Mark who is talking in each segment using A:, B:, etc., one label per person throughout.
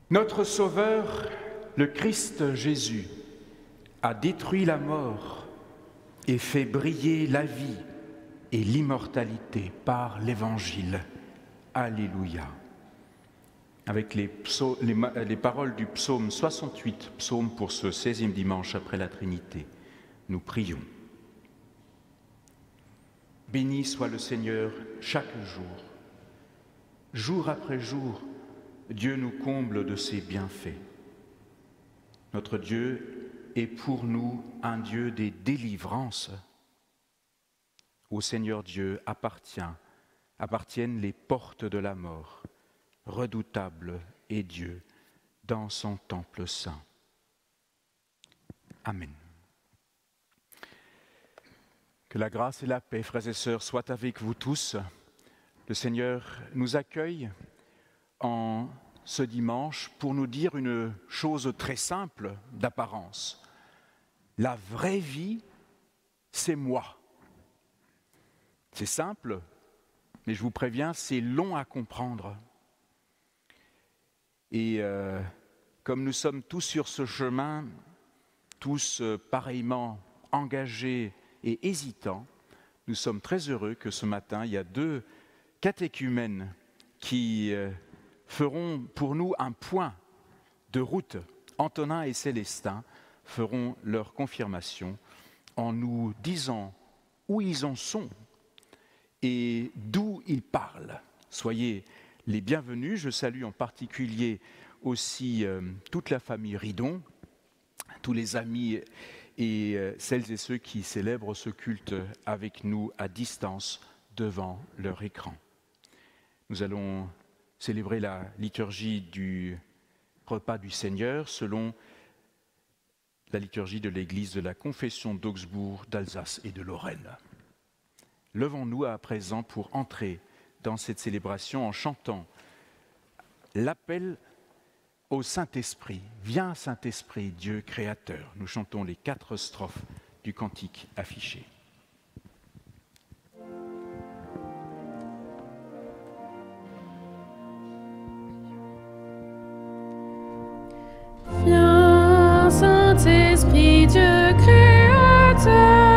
A: Notre Sauveur, le Christ Jésus, a détruit la mort et fait briller la vie et l'immortalité par l'Évangile. Alléluia. Avec les paroles du psaume 68, psaume pour ce 16e dimanche après la Trinité, nous prions. Béni soit le Seigneur chaque jour. Jour après jour, Dieu nous comble de ses bienfaits. Notre Dieu est pour nous un Dieu des délivrances. Au Seigneur Dieu appartiennent les portes de la mort. Redoutable est Dieu dans son temple saint. Amen. Que la grâce et la paix, frères et sœurs, soient avec vous tous. Le Seigneur nous accueille en ce dimanche pour nous dire une chose très simple d'apparence. La vraie vie, c'est moi. C'est simple, mais je vous préviens, c'est long à comprendre. Et comme nous sommes tous sur ce chemin, tous pareillement engagés et hésitants, nous sommes très heureux que ce matin, il y a 2 catéchumènes qui feront pour nous un point de route. Antonin et Célestin feront leur confirmation en nous disant où ils en sont et d'où ils parlent. Soyez les bienvenus. Je salue en particulier aussi toute la famille Ridon, tous les amis et celles et ceux qui célèbrent ce culte avec nous à distance devant leur écran. Nous allons célébrer la liturgie du repas du Seigneur selon la liturgie de l'Église de la Confession d'Augsbourg, d'Alsace et de Lorraine. Levons-nous à présent pour entrer dans cette célébration en chantant l'appel au Saint-Esprit. Viens Saint-Esprit, Dieu créateur. Nous chantons les 4 strophes du cantique affiché.
B: Viens Saint-Esprit, Dieu créateur.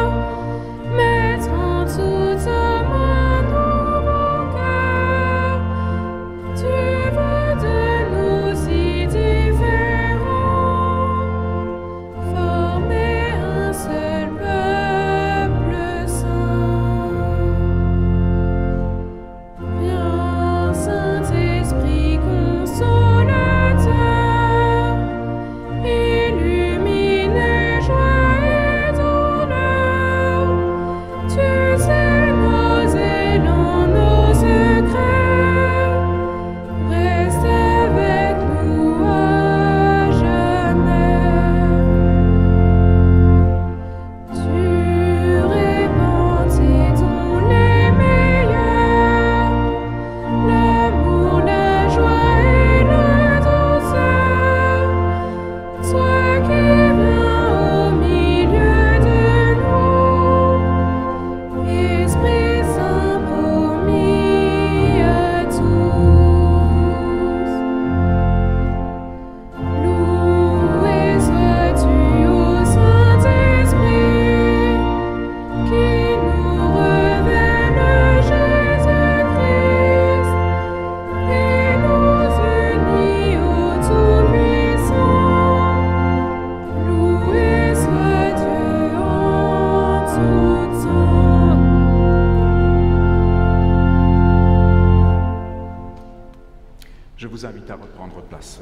A: Je vous invite à reprendre place.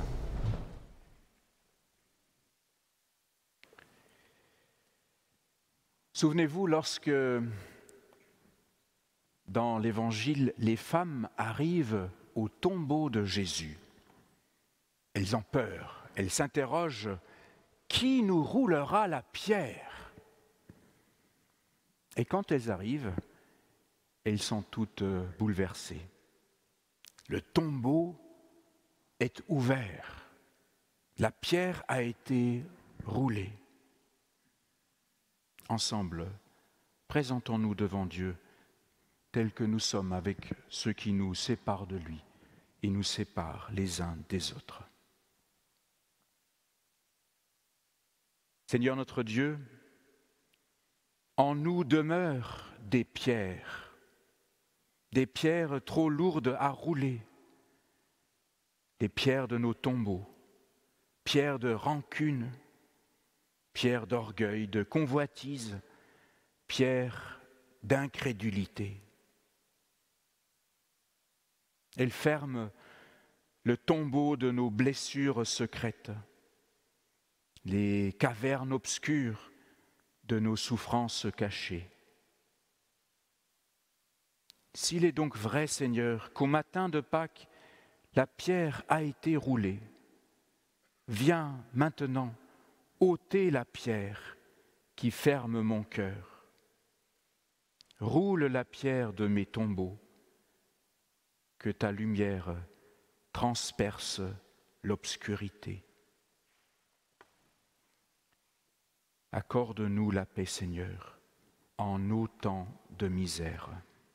A: Souvenez-vous, lorsque dans l'Évangile, les femmes arrivent au tombeau de Jésus, elles ont peur, elles s'interrogent « Qui nous roulera la pierre ?» Et quand elles arrivent, elles sont toutes bouleversées. Le tombeau est ouvert. La pierre a été roulée. Ensemble, présentons-nous devant Dieu tels que nous sommes avec ceux qui nous séparent de lui et nous séparent les uns des autres. Seigneur notre Dieu, en nous demeurent des pierres trop lourdes à rouler, des pierres de nos tombeaux, pierres de rancune, pierres d'orgueil, de convoitise, pierres d'incrédulité. Elles ferment le tombeau de nos blessures secrètes, les cavernes obscures de nos souffrances cachées. S'il est donc vrai, Seigneur, qu'au matin de Pâques, la pierre a été roulée, viens maintenant ôter la pierre qui ferme mon cœur. Roule la pierre de mes tombeaux, que ta lumière transperce l'obscurité. Accorde-nous la paix, Seigneur, en nos temps de misère.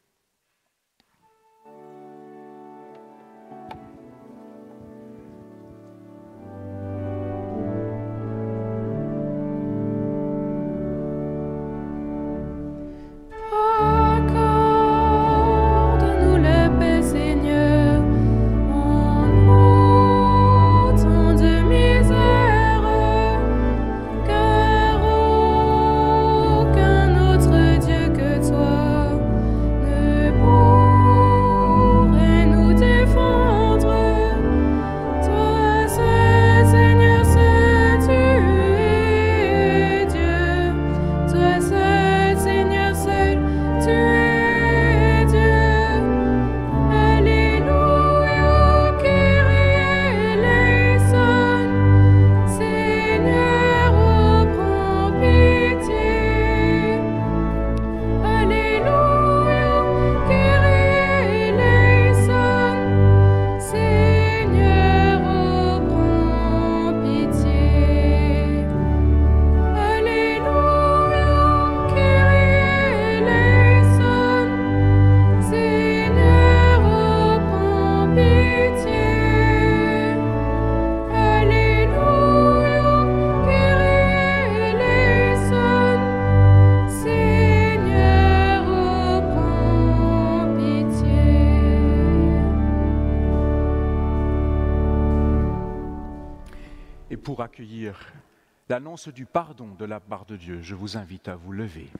A: Pour accueillir l'annonce du pardon de la part de Dieu, je vous invite à vous lever.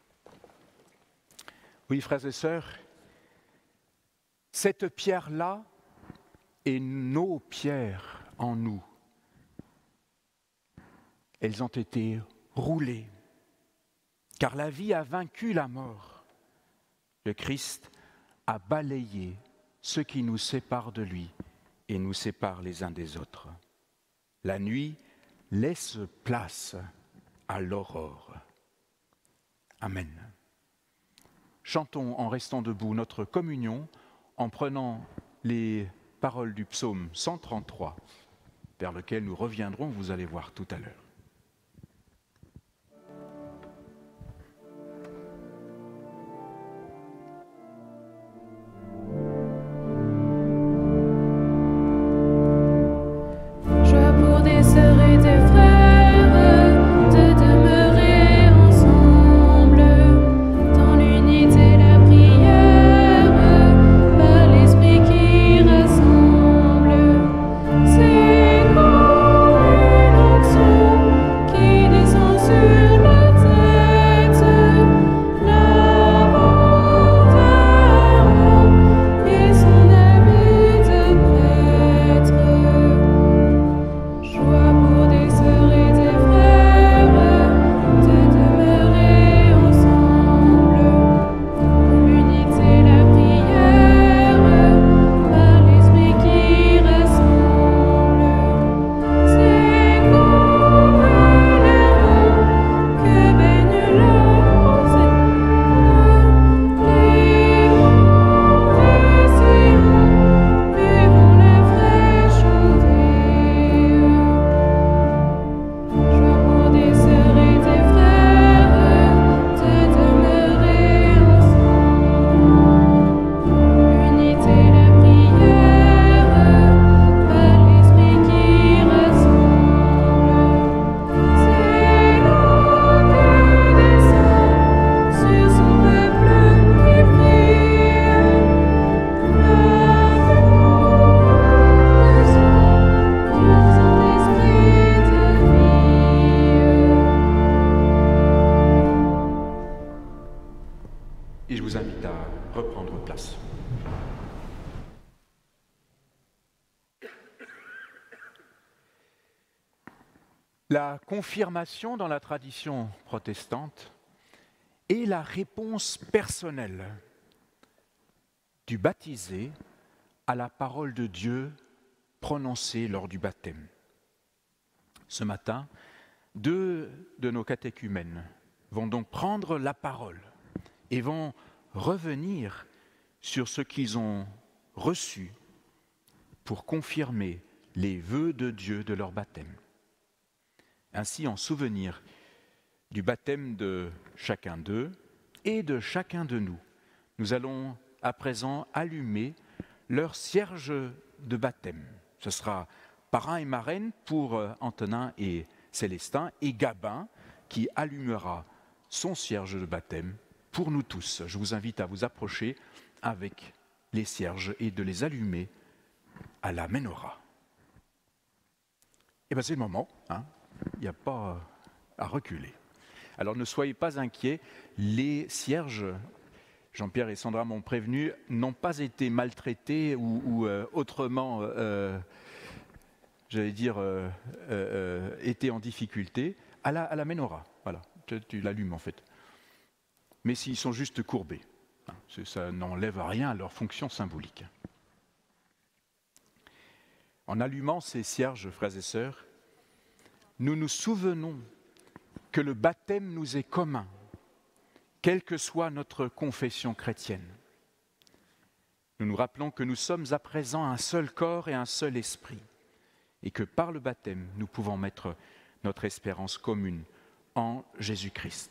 A: Oui, frères et sœurs, cette pierre-là est nos pierres en nous. Elles ont été roulées, car la vie a vaincu la mort. Le Christ a balayé ce qui nous sépare de lui et nous sépare les uns des autres. La nuit laisse place à l'aurore. Amen. Chantons en restant debout notre communion, en prenant les paroles du psaume 133, vers lequel nous reviendrons, vous allez voir tout à l'heure.
B: C'est comme une onction
A: reprendre place. La confirmation dans la tradition protestante est la réponse personnelle du baptisé à la parole de Dieu prononcée lors du baptême. Ce matin, 2 de nos catéchumènes vont donc prendre la parole et vont revenir sur ce qu'ils ont reçu pour confirmer les vœux de Dieu de leur baptême. Ainsi, en souvenir du baptême de chacun d'eux et de chacun de nous, nous allons à présent allumer leur cierge de baptême. Ce sera parrain et marraine pour Antonin et Célestin, et Gabin qui allumera son cierge de baptême pour nous tous. Je vous invite à vous approcher avec les cierges et de les allumer à la menorah. Et bien c'est le moment, hein. Il n'y a pas à reculer. Alors ne soyez pas inquiets, les cierges, Jean-Pierre et Sandra m'ont prévenu, n'ont pas été maltraités ou autrement, été en difficulté à la menorah. Voilà, tu l'allumes en fait. Mais s'ils sont juste courbés, hein, ça n'enlève rien à leur fonction symbolique. En allumant ces cierges, frères et sœurs, nous nous souvenons que le baptême nous est commun, quelle que soit notre confession chrétienne. Nous nous rappelons que nous sommes à présent un seul corps et un seul esprit, et que par le baptême, nous pouvons mettre notre espérance commune en Jésus-Christ.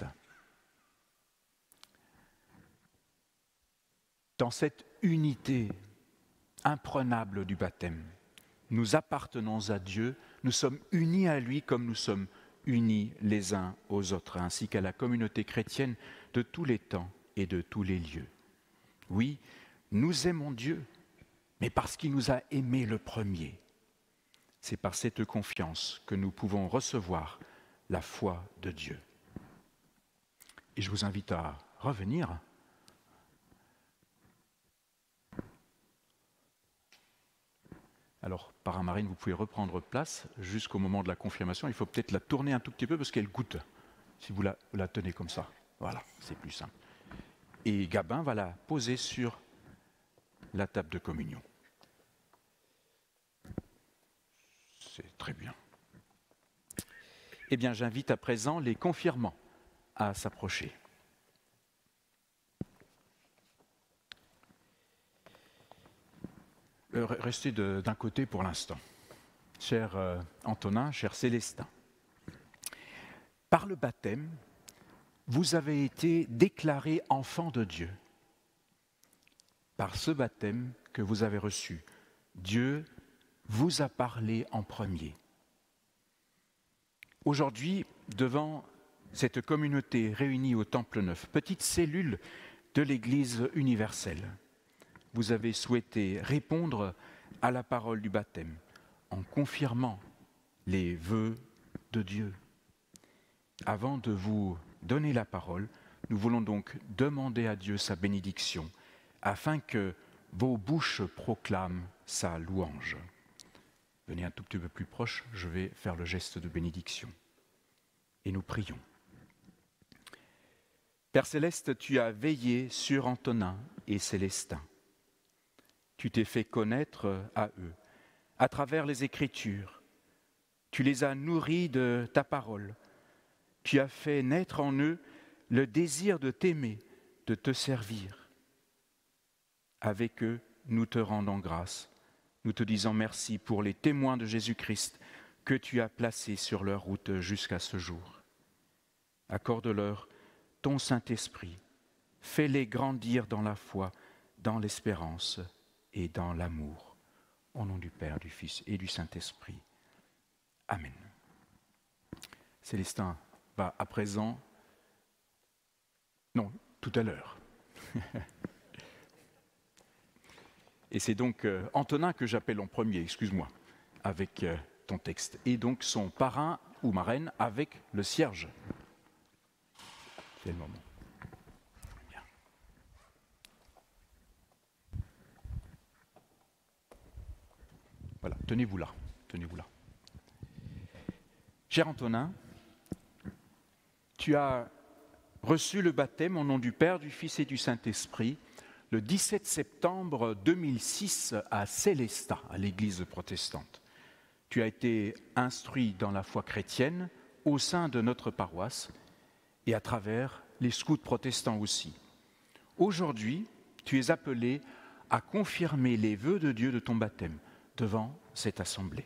A: Dans cette unité imprenable du baptême, nous appartenons à Dieu, nous sommes unis à lui comme nous sommes unis les uns aux autres, ainsi qu'à la communauté chrétienne de tous les temps et de tous les lieux. Oui, nous aimons Dieu, mais parce qu'il nous a aimés le premier. C'est par cette confiance que nous pouvons recevoir la foi de Dieu. Et je vous invite à revenir. Alors, parrain Marine, vous pouvez reprendre place jusqu'au moment de la confirmation. Il faut peut-être la tourner un tout petit peu parce qu'elle goûte, si vous la tenez comme ça. Voilà, c'est plus simple. Et Gabin va la poser sur la table de communion. C'est très bien. Eh bien, j'invite à présent les confirmants à s'approcher. Restez d'un côté pour l'instant. Cher Antonin, cher Célestin, par le baptême, vous avez été déclarés enfants de Dieu. Par ce baptême que vous avez reçu, Dieu vous a parlé en premier. Aujourd'hui, devant cette communauté réunie au Temple Neuf, petite cellule de l'Église universelle, vous avez souhaité répondre à la parole du baptême en confirmant les vœux de Dieu. Avant de vous donner la parole, nous voulons donc demander à Dieu sa bénédiction afin que vos bouches proclament sa louange. Venez un tout petit peu plus proche, je vais faire le geste de bénédiction. Et nous prions. Père Céleste, tu as veillé sur Antonin et Célestin. Tu t'es fait connaître à eux, à travers les Écritures. Tu les as nourris de ta parole. Tu as fait naître en eux le désir de t'aimer, de te servir. Avec eux, nous te rendons grâce. Nous te disons merci pour les témoins de Jésus-Christ que tu as placés sur leur route jusqu'à ce jour. Accorde-leur ton Saint-Esprit. Fais-les grandir dans la foi, dans l'espérance et dans l'amour. Au nom du Père, du Fils et du Saint-Esprit. Amen. Célestin va à présent... Non, tout à l'heure. Et c'est donc Antonin que j'appelle en premier, excuse-moi, avec ton texte. Et donc son parrain ou marraine avec le cierge. C'est le moment. Bien. tenez-vous là, tenez-vous là. Cher Antonin, tu as reçu le baptême au nom du Père, du Fils et du Saint-Esprit le 17 septembre 2006 à Célestat, à l'église protestante. Tu as été instruit dans la foi chrétienne au sein de notre paroisse et à travers les scouts protestants aussi. Aujourd'hui, tu es appelé à confirmer les vœux de Dieu de ton baptême devant cette assemblée.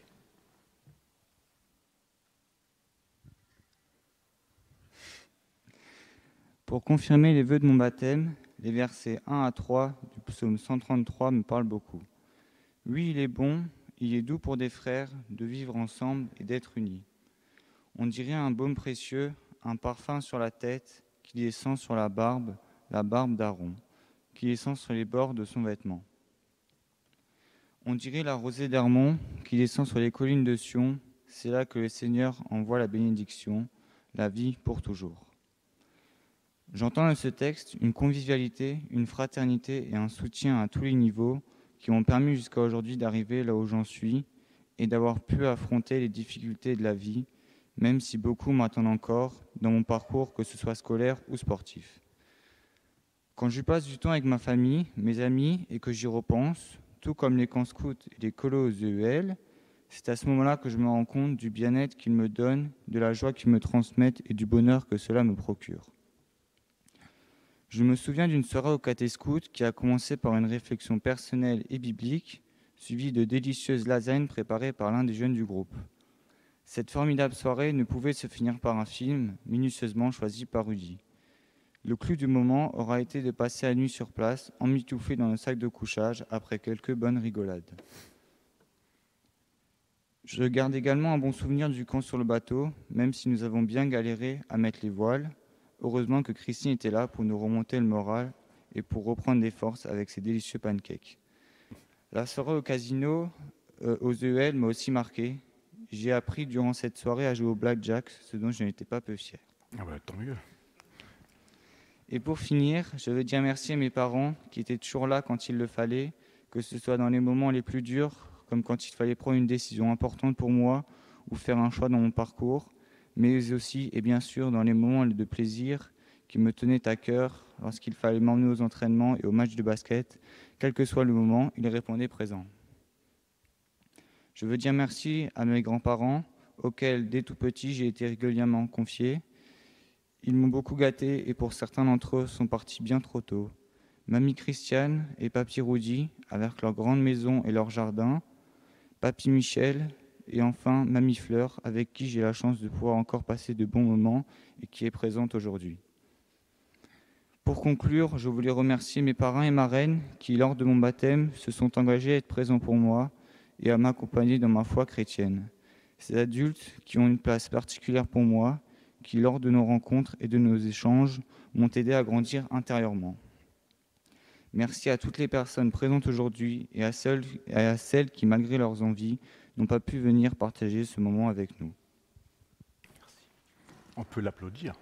C: Pour confirmer les vœux de mon baptême, les versets 1 à 3 du psaume 133 me parlent beaucoup. Oui, il est bon, il est doux pour des frères de vivre ensemble et d'être unis. On dirait un baume précieux, un parfum sur la tête qui descend sur la barbe d'Aaron, qui descend sur les bords de son vêtement. On dirait la rosée d'Hermon qui descend sur les collines de Sion, c'est là que le Seigneur envoie la bénédiction, la vie pour toujours. J'entends dans ce texte une convivialité, une fraternité et un soutien à tous les niveaux qui m'ont permis jusqu'à aujourd'hui d'arriver là où j'en suis et d'avoir pu affronter les difficultés de la vie, même si beaucoup m'attendent encore dans mon parcours, que ce soit scolaire ou sportif. Quand je passe du temps avec ma famille, mes amis et que j'y repense, tout comme les camps scouts et les colos aux EEL, c'est à ce moment-là que je me rends compte du bien-être qu'ils me donnent, de la joie qu'ils me transmettent et du bonheur que cela me procure. Je me souviens d'une soirée au caté-scout qui a commencé par une réflexion personnelle et biblique, suivie de délicieuses lasagnes préparées par l'un des jeunes du groupe. Cette formidable soirée ne pouvait se finir par un film minutieusement choisi par Rudy. Le clou du moment aura été de passer la nuit sur place, emmitouflé dans le sac de couchage, après quelques bonnes rigolades. Je garde également un bon souvenir du camp sur le bateau, même si nous avons bien galéré à mettre les voiles. Heureusement que Christine était là pour nous remonter le moral et pour reprendre des forces avec ses délicieux pancakes. La soirée au casino, aux EEL, m'a aussi marqué. J'ai appris durant cette soirée à jouer au blackjack, ce dont je n'étais pas peu fier.
A: Ah bah, tant mieux.
C: Et pour finir, je veux dire merci à mes parents qui étaient toujours là quand il le fallait, que ce soit dans les moments les plus durs, comme quand il fallait prendre une décision importante pour moi ou faire un choix dans mon parcours, mais aussi et bien sûr dans les moments de plaisir qui me tenaient à cœur lorsqu'il fallait m'emmener aux entraînements et aux matchs de basket. Quel que soit le moment, ils répondaient présent. Je veux dire merci à mes grands-parents, auxquels dès tout petit j'ai été régulièrement confié. Ils m'ont beaucoup gâté et pour certains d'entre eux sont partis bien trop tôt. Mamie Christiane et Papy Rudy avec leur grande maison et leur jardin, Papy Michel et enfin Mamie Fleur avec qui j'ai la chance de pouvoir encore passer de bons moments et qui est présente aujourd'hui. Pour conclure, je voulais remercier mes parrains et marraines qui, lors de mon baptême, se sont engagés à être présents pour moi et à m'accompagner dans ma foi chrétienne. Ces adultes qui ont une place particulière pour moi, qui, lors de nos rencontres et de nos échanges, m'ont aidé à grandir intérieurement. Merci à toutes les personnes présentes aujourd'hui et à celles qui, malgré leurs envies, n'ont pas pu venir partager ce moment avec nous.
A: Merci. On peut l'applaudir.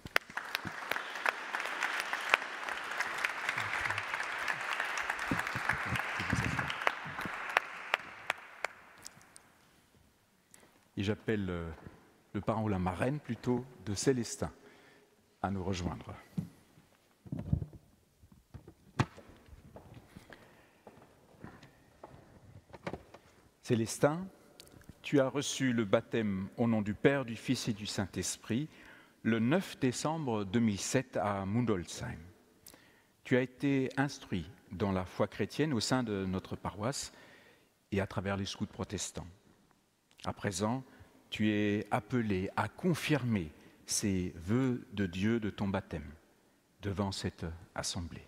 A: Et j'appelle le parrain ou la marraine plutôt de Célestin à nous rejoindre. Célestin, tu as reçu le baptême au nom du Père, du Fils et du Saint-Esprit le 9 décembre 2007 à Mundolsheim. Tu as été instruit dans la foi chrétienne au sein de notre paroisse et à travers les scouts protestants. À présent, tu es appelé à confirmer ces vœux de Dieu de ton baptême devant cette assemblée.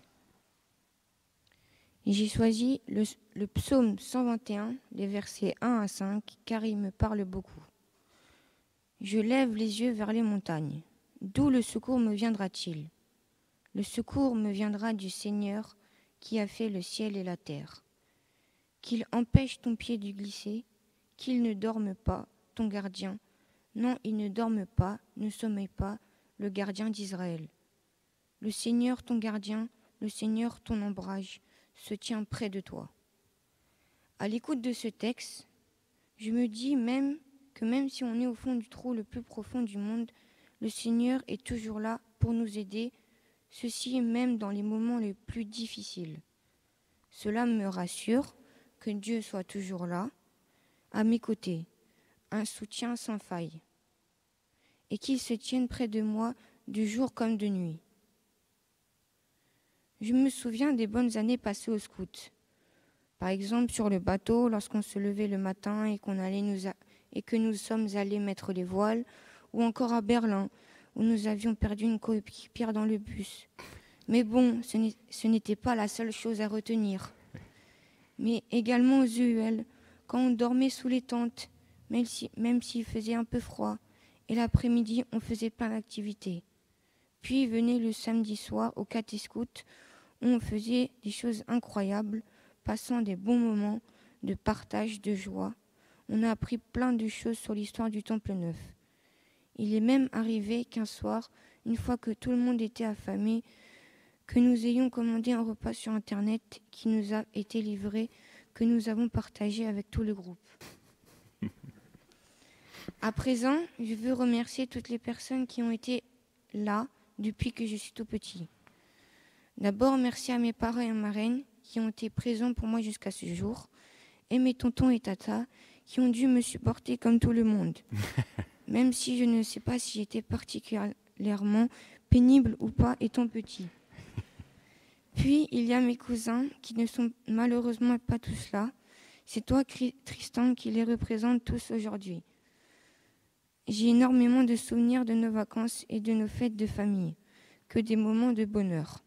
D: J'ai choisi le psaume 121, les versets 1 à 5, car il me parle beaucoup. Je lève les yeux vers les montagnes. D'où le secours me viendra-t-il ? Le secours me viendra du Seigneur qui a fait le ciel et la terre. Qu'il empêche ton pied de glisser, qu'il ne dorme pas, ton gardien. Non, il ne dorme pas, ne sommeille pas, le gardien d'Israël. Le Seigneur ton gardien, le Seigneur ton ombrage, se tient près de toi. À l'écoute de ce texte, Je me dis même si on est au fond du trou le plus profond du monde, le Seigneur est toujours là pour nous aider, ceci même dans les moments les plus difficiles. Cela me rassure que Dieu soit toujours là, à mes côtés, un soutien sans faille, et qu'il se tienne près de moi de jour comme de nuit. Je me souviens des bonnes années passées au scout. Par exemple, sur le bateau, lorsqu'on se levait le matin et que nous sommes allés mettre les voiles, ou encore à Berlin, où nous avions perdu une coéquipière dans le bus. Mais bon, ce n'était pas la seule chose à retenir. Mais également aux EUL, quand on dormait sous les tentes, même s'il faisait un peu froid, et l'après-midi, on faisait plein d'activités. Puis venait le samedi soir au caté-scout, où on faisait des choses incroyables, passant des bons moments de partage, de joie. On a appris plein de choses sur l'histoire du Temple Neuf. Il est même arrivé qu'un soir, une fois que tout le monde était affamé, que nous ayons commandé un repas sur Internet qui nous a été livré, que nous avons partagé avec tout le groupe. À présent, je veux remercier toutes les personnes qui ont été là depuis que je suis tout petit. D'abord, merci à mes parents et marraines qui ont été présents pour moi jusqu'à ce jour, et mes tontons et tatas qui ont dû me supporter comme tout le monde, même si je ne sais pas si j'étais particulièrement pénible ou pas étant petit. Puis, il y a mes cousins qui ne sont malheureusement pas tous là. C'est toi, Tristan, qui les représente tous aujourd'hui. J'ai énormément de souvenirs de nos vacances et de nos fêtes de famille, que des moments de bonheur.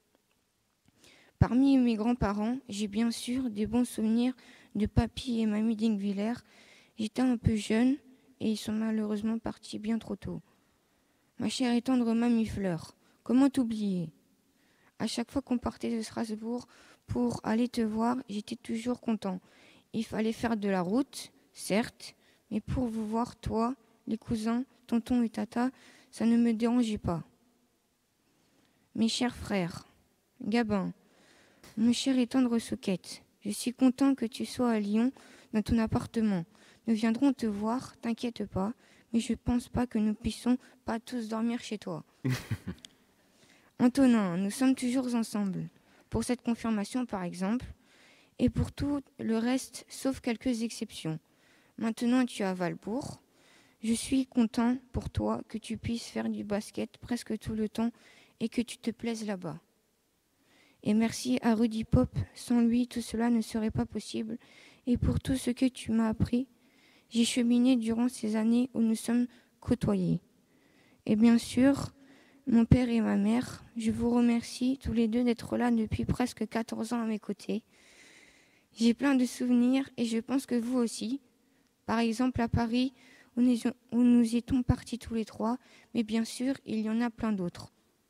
D: Parmi mes grands-parents, j'ai bien sûr des bons souvenirs de papy et mamie Dingwiller. J'étais un peu jeune et ils sont malheureusement partis bien trop tôt. Ma chère et tendre mamie Fleur, comment t'oublier ? À chaque fois qu'on partait de Strasbourg pour aller te voir, j'étais toujours content. Il fallait faire de la route, certes, mais pour vous voir, toi, les cousins, tonton et tata, ça ne me dérangeait pas. Mes chers frères, Gabin, mon cher et tendre Souquette, je suis content que tu sois à Lyon, dans ton appartement. Nous viendrons te voir, t'inquiète pas, mais je pense pas que nous puissions pas tous dormir chez toi. Antonin, nous sommes toujours ensemble, pour cette confirmation par exemple, et pour tout le reste, sauf quelques exceptions. Maintenant, tu es à Valbourg. Je suis content pour toi que tu puisses faire du basket presque tout le temps et que tu te plaises là-bas. Et merci à Rudy Pop, sans lui, tout cela ne serait pas possible. Et pour tout ce que tu m'as appris, j'ai cheminé durant ces années où nous sommes côtoyés. Et bien sûr, mon père et ma mère, je vous remercie tous les deux d'être là depuis presque 14 ans à mes côtés. J'ai plein de souvenirs et je pense que vous aussi. Par exemple à Paris, où nous étions partis tous les trois, mais bien sûr, il y en a plein d'autres.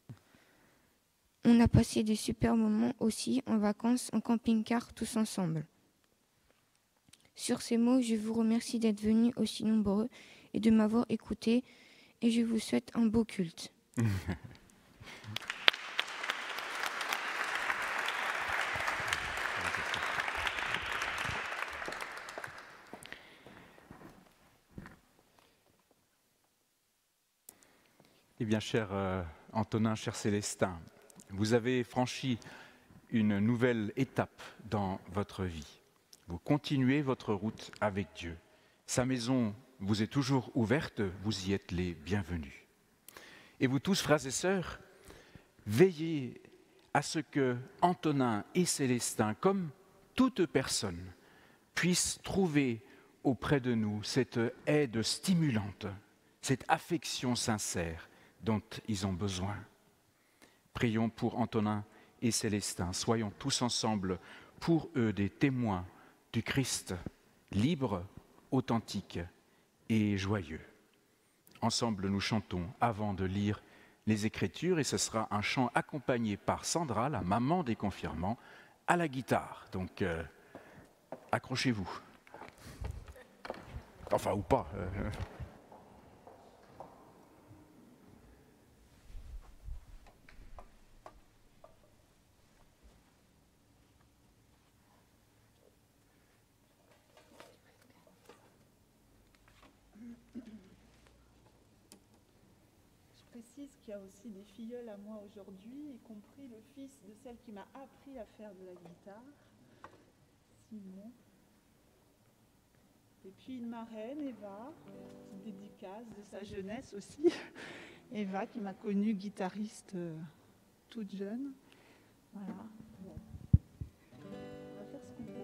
D: On a passé des super moments aussi en vacances, en camping-car, tous ensemble. Sur ces mots, je vous remercie d'être venus aussi nombreux et de m'avoir écouté, et je vous souhaite un beau culte.
A: Eh bien, cher Antonin, cher Célestin, vous avez franchi une nouvelle étape dans votre vie. Vous continuez votre route avec Dieu. Sa maison vous est toujours ouverte, vous y êtes les bienvenus. Et vous tous, frères et sœurs, veillez à ce que Antonin et Célestin, comme toute personne, puissent trouver auprès de nous cette aide stimulante, cette affection sincère dont ils ont besoin. Prions pour Antonin et Célestin. Soyons tous ensemble pour eux des témoins du Christ, libres, authentiques et joyeux. Ensemble, nous chantons avant de lire les Écritures et ce sera un chant accompagné par Sandra, la maman des confirmants, à la guitare. Donc, accrochez-vous. Enfin, ou pas.
E: précise qu'il y a aussi des filleuls à moi aujourd'hui, y compris le fils de celle qui m'a appris à faire de la guitare, Simon. Et puis une marraine, Eva, petite dédicace de sa jeunesse aussi. Eva qui m'a connue guitariste toute jeune. Voilà. Bon. On va faire ce qu'on peut.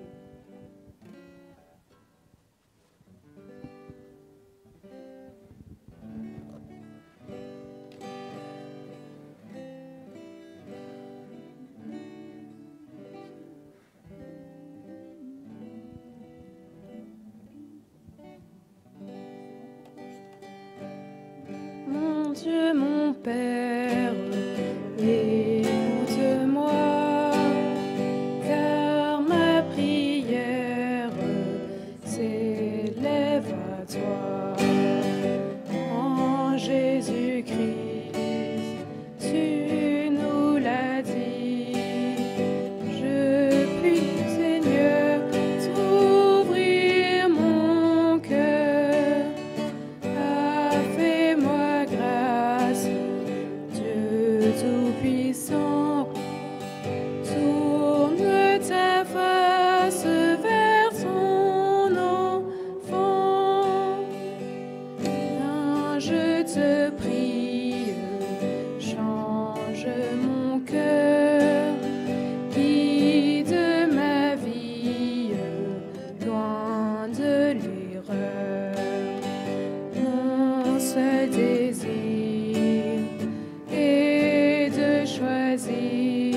B: Mon Dieu, mon Père, écoute-moi, car ma prière s'élève à toi. En Jésus-Christ, tu nous l'as dit, je puis, Seigneur, t'ouvrir mon cœur. Fais-moi grâce, Dieu Tout-Puissant, tourne ta face vers ton enfant. Je te prie, change mon cœur, guide ma vie, loin de l'erreur. Mon seul désir est de choisir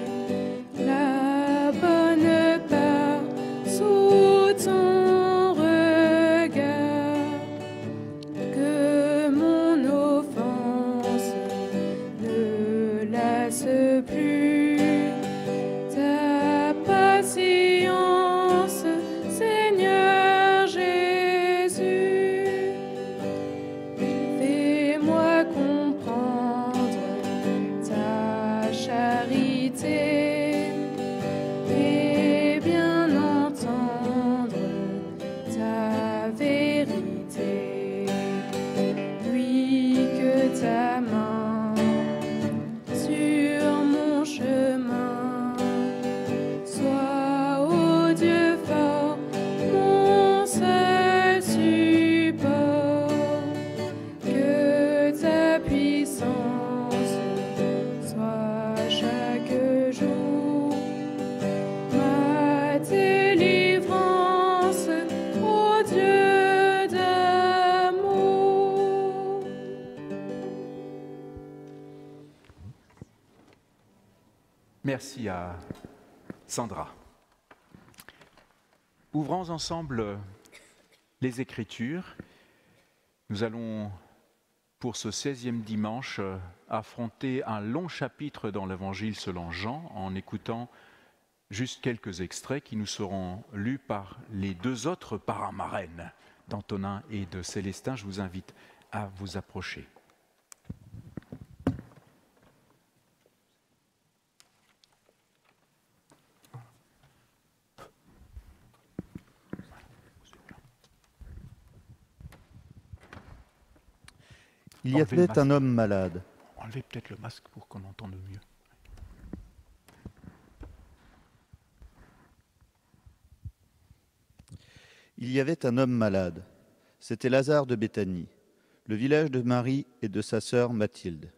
B: la bonne part sous ton regard, que mon offense ne lasse plus ta patience, Seigneur Jésus. Fais-moi comprendre ta charité et bien entendre ta vérité. Puis que ta main sur mon chemin soit, ô Dieu fort, mon seul support. Que ta puissance soit chaque jour ma délivrance, ô Dieu d'amour.
A: Merci à Sandra. Ouvrons ensemble les Écritures. Nous allons, pour ce 16e dimanche, affronter un long chapitre dans l'Évangile selon Jean, en écoutant juste quelques extraits qui nous seront lus par les deux autres parrains marraines, d'Antonin et de Célestin. Je vous invite à vous approcher.
F: Il y avait un homme malade.
A: Enlevez peut-être le masque pour qu'on entende mieux.
F: Il y avait un homme malade. C'était Lazare de Béthanie, le village de Marie et de sa sœur Mathilde.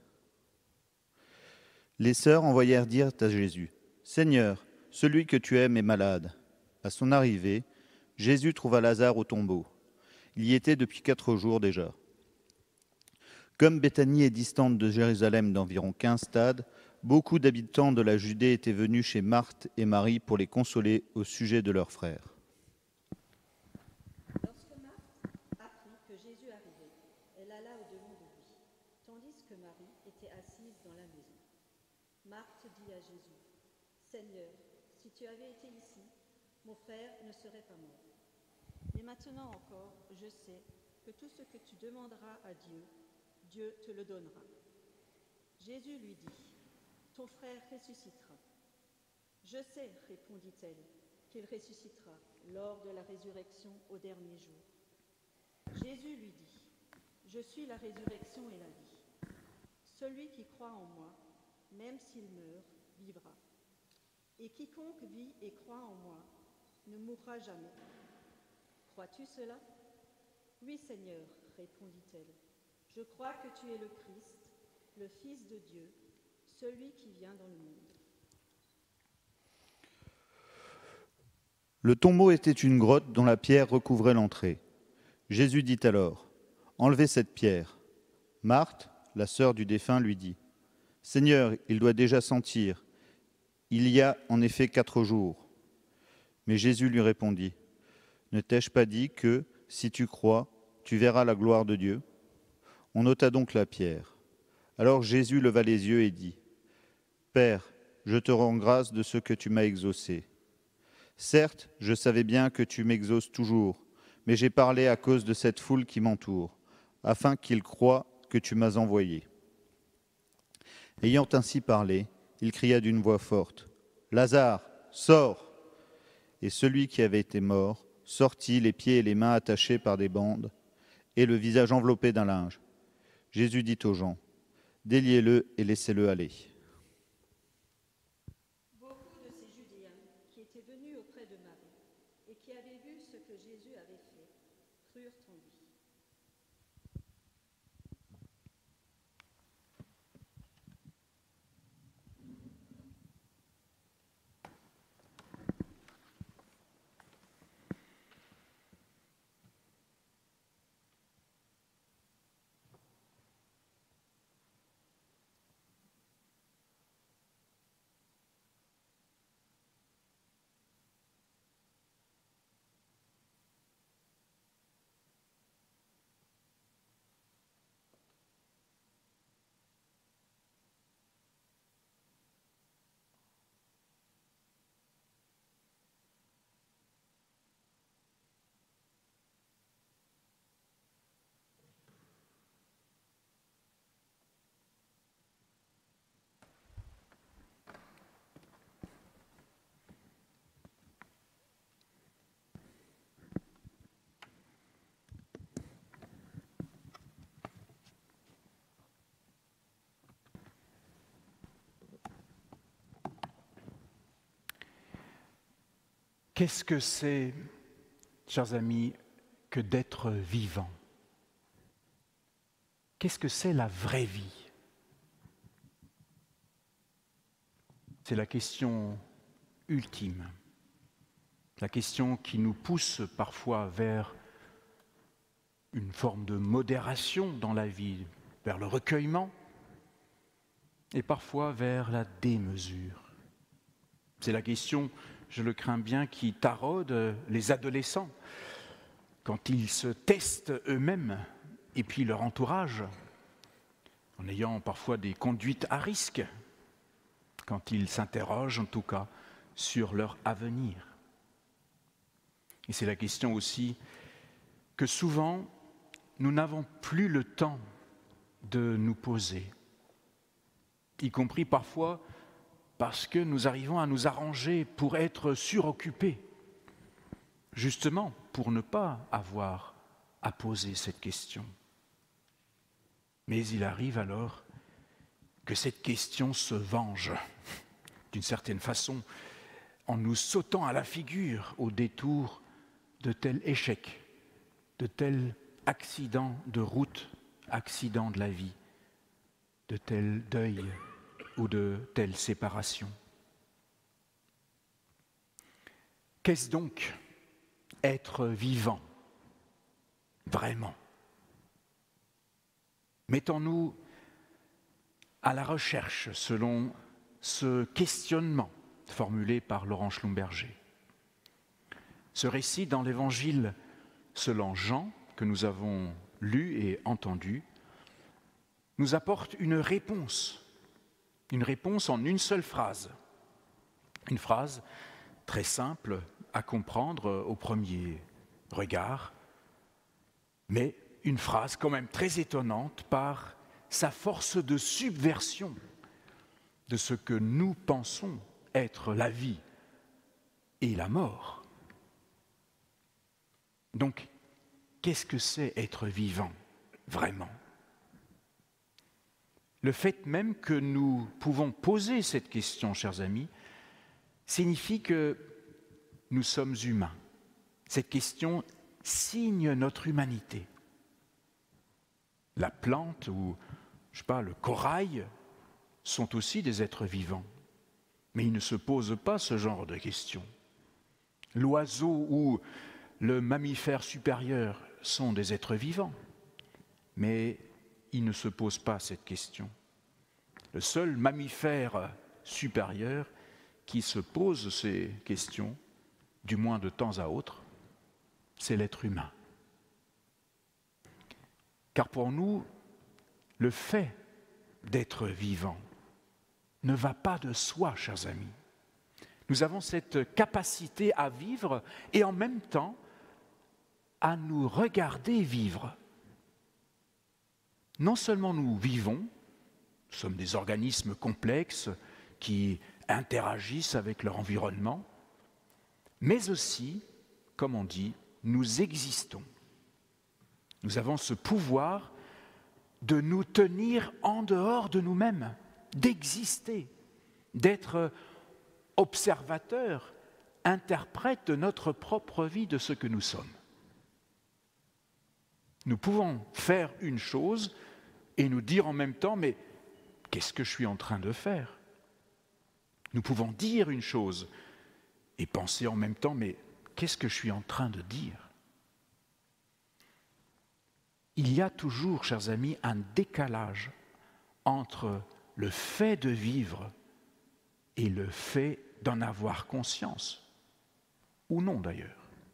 F: Les sœurs envoyèrent dire à Jésus, « Seigneur, celui que tu aimes est malade. » À son arrivée, Jésus trouva Lazare au tombeau. Il y était depuis 4 jours déjà. Comme Béthanie est distante de Jérusalem d'environ 15 stades, beaucoup d'habitants de la Judée étaient venus chez Marthe et Marie pour les consoler au sujet de leur frère.
G: Lorsque Marthe apprit que Jésus arrivait, elle alla au-devant de lui, tandis que Marie était assise dans la maison. Marthe dit à Jésus, « Seigneur, si tu avais été ici, mon frère ne serait pas mort. Mais maintenant encore, je sais que tout ce que tu demanderas à Dieu, Dieu te le donnera. » Jésus lui dit, « Ton frère ressuscitera. » « Je sais, répondit-elle, qu'il ressuscitera lors de la résurrection au dernier jour. » Jésus lui dit, « Je suis la résurrection et la vie. Celui qui croit en moi, même s'il meurt, vivra. Et quiconque vit et croit en moi ne mourra jamais. Crois-tu cela ? Oui, Seigneur, répondit-elle. Je crois que tu es le Christ, le Fils de Dieu, celui qui vient dans le monde.
F: Le tombeau était une grotte dont la pierre recouvrait l'entrée. Jésus dit alors, « Enlevez cette pierre. » Marthe, la sœur du défunt, lui dit, « Seigneur, il doit déjà sentir. Il y a en effet 4 jours. » Mais Jésus lui répondit, « Ne t'ai-je pas dit que, si tu crois, tu verras la gloire de Dieu ?» On ôta donc la pierre. Alors Jésus leva les yeux et dit, « Père, je te rends grâce de ce que tu m'as exaucé. Certes, je savais bien que tu m'exauces toujours, mais j'ai parlé à cause de cette foule qui m'entoure, afin qu'ils croient que tu m'as envoyé. » Ayant ainsi parlé, il cria d'une voix forte, « Lazare, sors !» Et celui qui avait été mort sortit, les pieds et les mains attachés par des bandes, et le visage enveloppé d'un linge. Jésus dit aux gens, « Déliez-le et laissez-le aller. »
G: Beaucoup de ces Judéens qui étaient venus auprès de Marie et qui avaient vu ce que Jésus avait fait, crurent en lui.
A: Qu'est-ce que c'est, chers amis, que d'être vivant ? Qu'est-ce que c'est la vraie vie ? C'est la question ultime, la question qui nous pousse parfois vers une forme de modération dans la vie, vers le recueillement et parfois vers la démesure. C'est la question, je le crains bien, qui taraude les adolescents quand ils se testent eux-mêmes et puis leur entourage, en ayant parfois des conduites à risque, quand ils s'interrogent en tout cas sur leur avenir. Et c'est la question aussi que souvent nous n'avons plus le temps de nous poser, y compris parfois parce que nous arrivons à nous arranger pour être suroccupés, justement pour ne pas avoir à poser cette question. Mais il arrive alors que cette question se venge, d'une certaine façon, en nous sautant à la figure au détour de tel échec, de tel accident de route, accident de la vie, de tel deuil ou de telle séparation. Qu'est-ce donc être vivant, vraiment ? Mettons-nous à la recherche selon ce questionnement formulé par Laurent Schlumberger. Ce récit dans l'Évangile selon Jean, que nous avons lu et entendu, nous apporte une réponse en une seule phrase. Une phrase très simple à comprendre au premier regard, mais une phrase quand même très étonnante par sa force de subversion de ce que nous pensons être la vie et la mort. Donc, qu'est-ce que c'est être vivant, vraiment ? Le fait même que nous pouvons poser cette question, chers amis, signifie que nous sommes humains. Cette question signe notre humanité. La plante ou, je sais pas, le corail sont aussi des êtres vivants, mais ils ne se posent pas ce genre de questions. L'oiseau ou le mammifère supérieur sont des êtres vivants, mais ils ne se posent pas cette question. Le seul mammifère supérieur qui se pose ces questions, du moins de temps à autre, c'est l'être humain. Car pour nous, le fait d'être vivant ne va pas de soi, chers amis. Nous avons cette capacité à vivre et en même temps à nous regarder vivre. Non seulement nous vivons, nous sommes des organismes complexes qui interagissent avec leur environnement, mais aussi, comme on dit, nous existons. Nous avons ce pouvoir de nous tenir en dehors de nous-mêmes, d'exister, d'être observateurs, interprètes de notre propre vie, de ce que nous sommes. Nous pouvons faire une chose et nous dire en même temps, mais qu'est-ce que je suis en train de faire ? Nous pouvons dire une chose et penser en même temps, mais qu'est-ce que je suis en train de dire ? Il y a toujours, chers amis, un décalage entre le fait de vivre et le fait d'en avoir conscience, ou non d'ailleurs.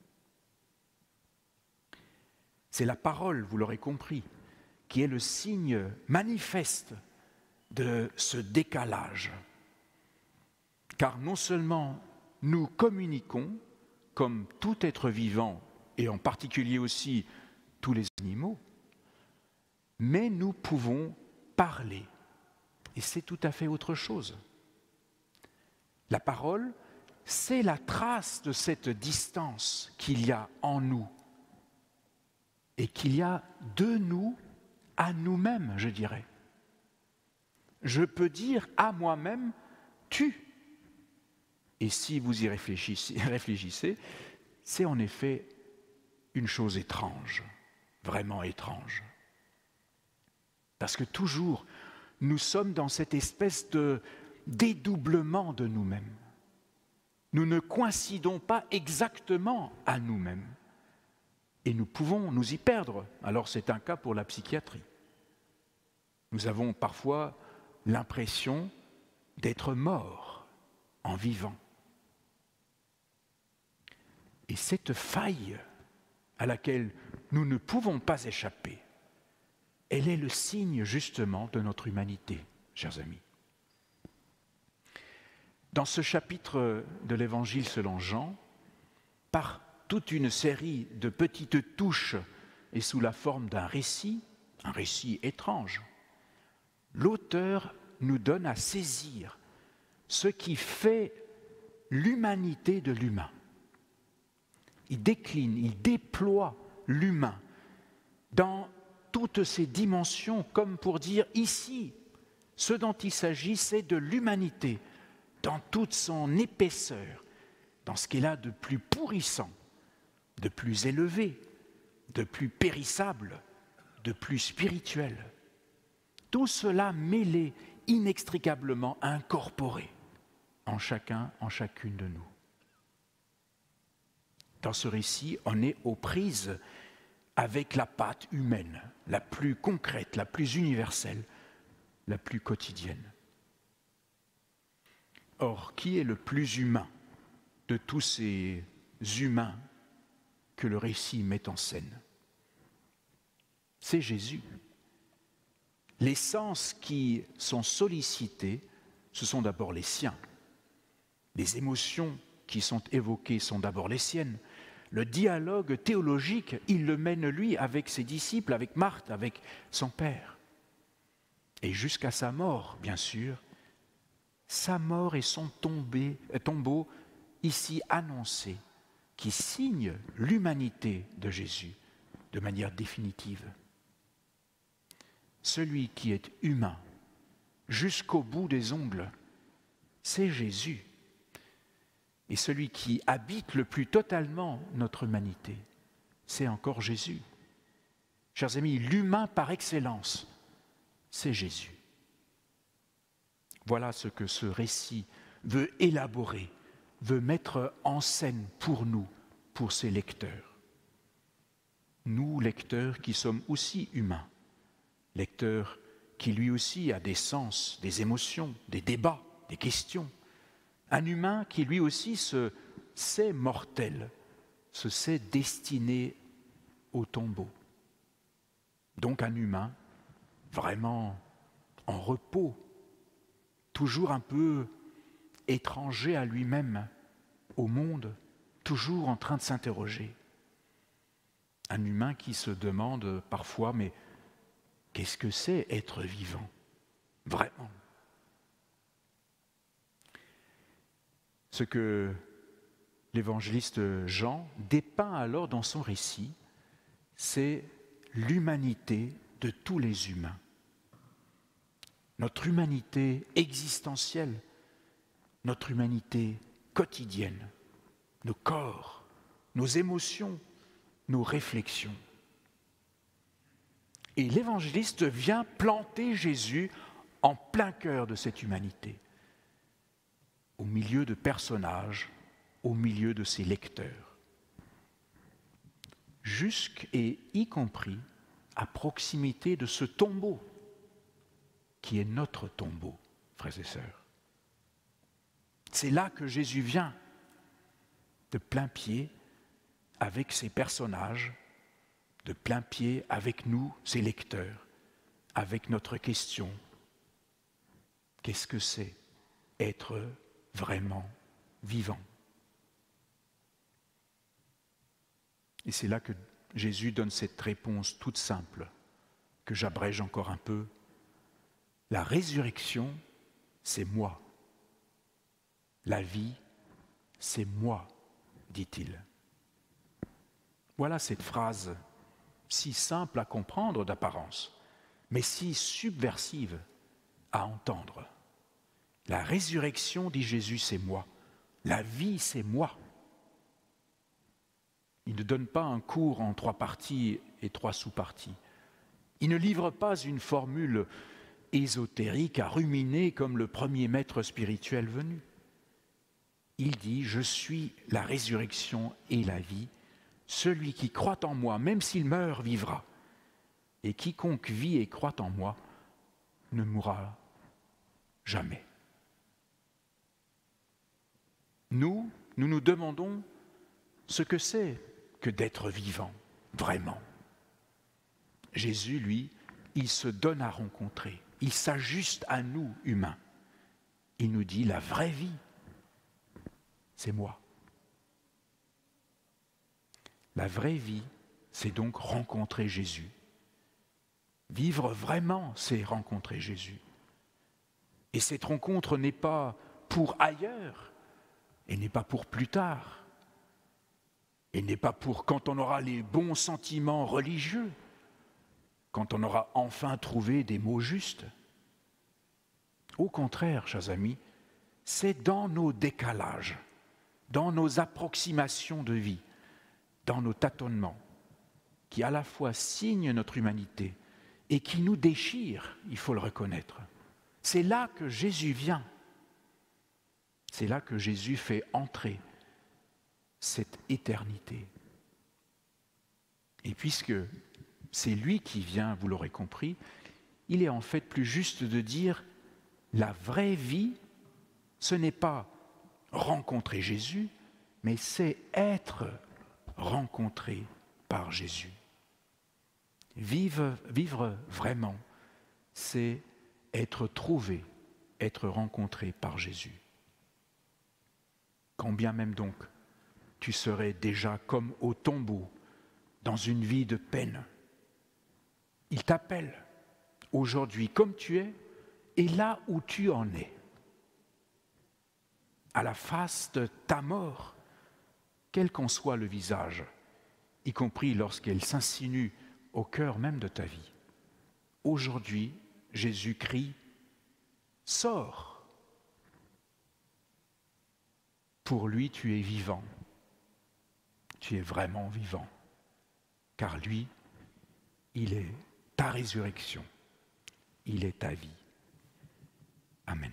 A: C'est la parole, vous l'aurez compris, qui est le signe manifeste de ce décalage. Car non seulement nous communiquons, comme tout être vivant, et en particulier aussi tous les animaux, mais nous pouvons parler. Et c'est tout à fait autre chose. La parole, c'est la trace de cette distance qu'il y a en nous et qu'il y a de nous à nous-mêmes, je dirais. Je peux dire à moi-même « tu ». Et si vous y réfléchissez, c'est en effet une chose étrange, vraiment étrange. Parce que toujours, nous sommes dans cette espèce de dédoublement de nous-mêmes. Nous ne coïncidons pas exactement à nous-mêmes. Et nous pouvons nous y perdre. Alors c'est un cas pour la psychiatrie. Nous avons parfois l'impression d'être morts en vivant. Et cette faille à laquelle nous ne pouvons pas échapper, elle est le signe justement de notre humanité, chers amis. Dans ce chapitre de l'Évangile selon Jean, par toute une série de petites touches et sous la forme d'un récit, un récit étrange, l'auteur nous donne à saisir ce qui fait l'humanité de l'humain. Il décline, il déploie l'humain dans toutes ses dimensions, comme pour dire ici, ce dont il s'agit, c'est de l'humanité, dans toute son épaisseur, dans ce qu'elle a de plus pourrissant, de plus élevé, de plus périssable, de plus spirituel. Tout cela mêlé, inextricablement incorporé en chacun, en chacune de nous. Dans ce récit, on est aux prises avec la patte humaine, la plus concrète, la plus universelle, la plus quotidienne. Or, qui est le plus humain de tous ces humains que le récit met en scène ? C'est Jésus. Les sens qui sont sollicités, ce sont d'abord les siens. Les émotions qui sont évoquées sont d'abord les siennes. Le dialogue théologique, il le mène lui avec ses disciples, avec Marthe, avec son Père. Et jusqu'à sa mort, bien sûr, sa mort et son tombeau ici annoncé, qui signe l'humanité de Jésus de manière définitive. Celui qui est humain jusqu'au bout des ongles, c'est Jésus. Et celui qui habite le plus totalement notre humanité, c'est encore Jésus. Chers amis, l'humain par excellence, c'est Jésus. Voilà ce que ce récit veut élaborer, veut mettre en scène pour nous, pour ses lecteurs. Nous, lecteurs qui sommes aussi humains, lecteurs qui lui aussi a des sens, des émotions, des débats, des questions. Un humain qui lui aussi se sait mortel, se sait destiné au tombeau. Donc un humain vraiment en repos, toujours un peu étranger à lui-même, au monde, toujours en train de s'interroger. Un humain qui se demande parfois, mais qu'est-ce que c'est être vivant, vraiment? Ce que l'évangéliste Jean dépeint alors dans son récit, c'est l'humanité de tous les humains. Notre humanité existentielle, notre humanité quotidienne, nos corps, nos émotions, nos réflexions. Et l'évangéliste vient planter Jésus en plein cœur de cette humanité, au milieu de personnages, au milieu de ses lecteurs, et y compris à proximité de ce tombeau qui est notre tombeau, frères et sœurs. C'est là que Jésus vient, de plein pied, avec ses personnages, de plein pied avec nous, ses lecteurs, avec notre question. Qu'est-ce que c'est être vraiment vivant? Et c'est là que Jésus donne cette réponse toute simple, que j'abrège encore un peu. La résurrection, c'est moi. La vie, c'est moi, dit-il. Voilà cette phrase si simple à comprendre d'apparence, mais si subversive à entendre. La résurrection, dit Jésus, c'est moi. La vie, c'est moi. Il ne donne pas un cours en 3 parties et 3 sous-parties. Il ne livre pas une formule ésotérique à ruminer comme le premier maître spirituel venu. Il dit « Je suis la résurrection et la vie. Celui qui croit en moi, même s'il meurt, vivra. Et quiconque vit et croit en moi ne mourra jamais. » Nous nous demandons ce que c'est que d'être vivant, vraiment. Jésus, lui, il se donne à rencontrer. Il s'ajuste à nous, humains. Il nous dit, la vraie vie, c'est moi. La vraie vie, c'est donc rencontrer Jésus. Vivre vraiment, c'est rencontrer Jésus. Et cette rencontre n'est pas pour ailleurs, et n'est pas pour plus tard, et n'est pas pour quand on aura les bons sentiments religieux, quand on aura enfin trouvé des mots justes. Au contraire, chers amis, c'est dans nos décalages, dans nos approximations de vie, dans nos tâtonnements, qui à la fois signent notre humanité et qui nous déchirent, il faut le reconnaître. C'est là que Jésus vient. C'est là que Jésus fait entrer cette éternité. Et puisque c'est lui qui vient, vous l'aurez compris, il est en fait plus juste de dire la vraie vie, ce n'est pas rencontrer Jésus, mais c'est être rencontré par Jésus. Vivre vraiment, c'est être trouvé, être rencontré par Jésus. Quand bien même donc tu serais déjà comme au tombeau, dans une vie de peine, il t'appelle aujourd'hui comme tu es et là où tu en es, à la face de ta mort, quel qu'en soit le visage, y compris lorsqu'elle s'insinue au cœur même de ta vie. Aujourd'hui, Jésus crie Sors. Pour lui, tu es vivant. Tu es vraiment vivant. Car lui, il est ta résurrection. Il est ta vie. Amen.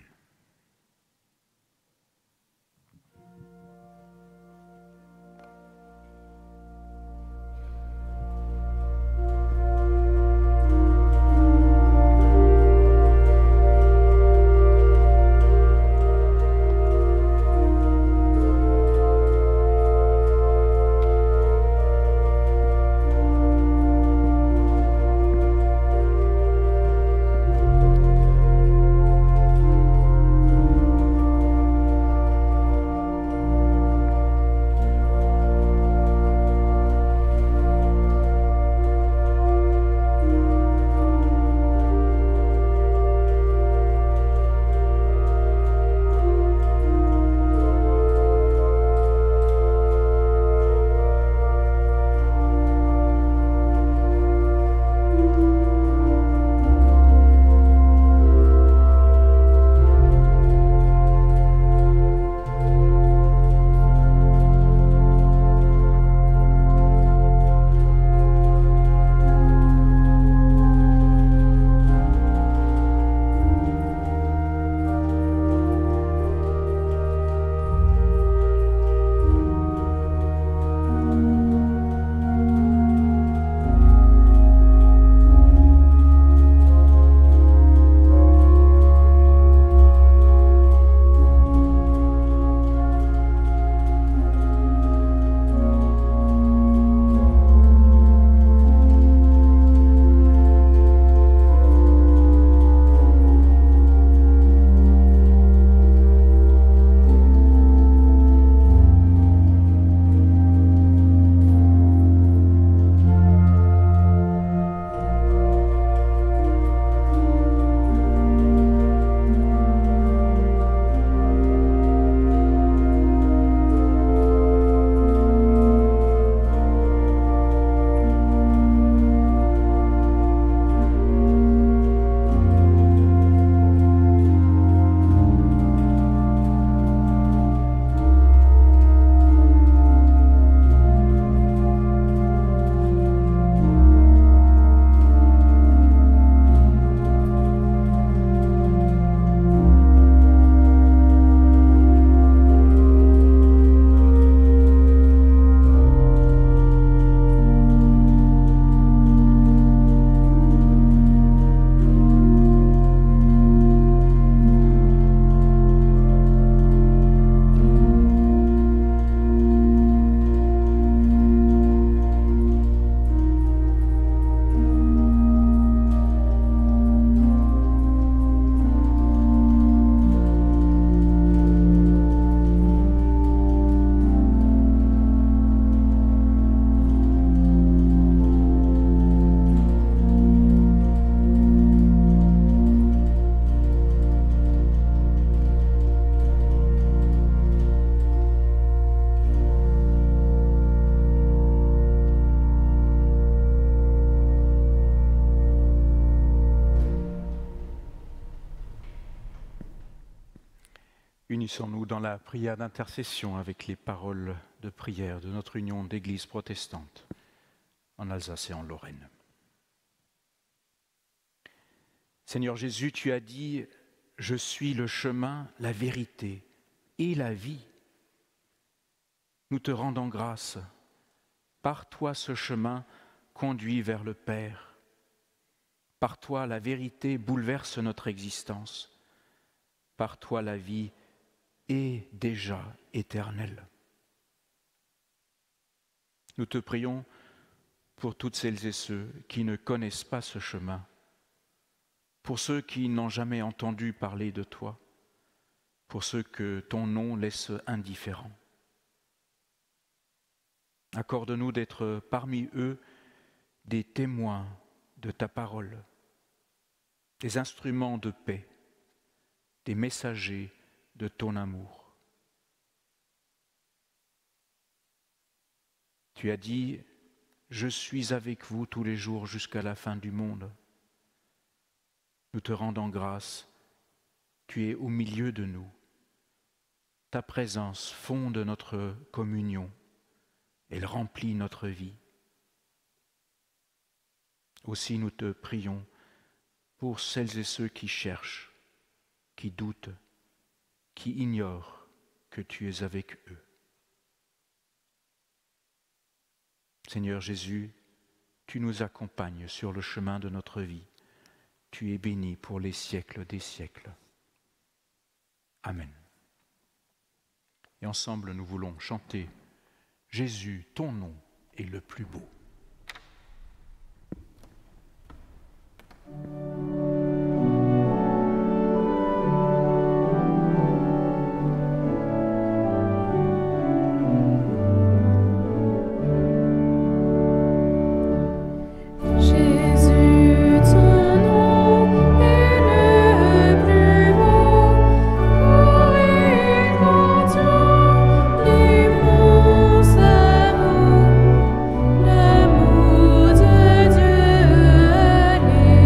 A: Unissons-nous dans la prière d'intercession avec les paroles de prière de notre union d'Église protestante en Alsace et en Lorraine. Seigneur Jésus, tu as dit « Je suis le chemin, la vérité et la vie ». Nous te rendons grâce. Par toi, ce chemin conduit vers le Père. Par toi, la vérité bouleverse notre existence. Par toi, la vie est déjà éternelle. Nous te prions pour toutes celles et ceux qui ne connaissent pas ce chemin, pour ceux qui n'ont jamais entendu parler de toi, pour ceux que ton nom laisse indifférents. Accorde-nous d'être parmi eux des témoins de ta parole, des instruments de paix, des messagers de ton amour. Tu as dit « Je suis avec vous tous les jours jusqu'à la fin du monde ». Nous te rendons grâce. tu es au milieu de nous. Ta présence fonde notre communion, elle remplit notre vie. Aussi nous te prions pour celles et ceux qui cherchent, qui doutent, qui ignorent que tu es avec eux. Seigneur Jésus, tu nous accompagnes sur le chemin de notre vie. Tu es béni pour les siècles des siècles. Amen. Et ensemble, nous voulons chanter « Jésus, ton nom est le plus beau ».
B: Jésus, ton nom est le plus beau, glorifiant l'immense amour, l'amour de Dieu.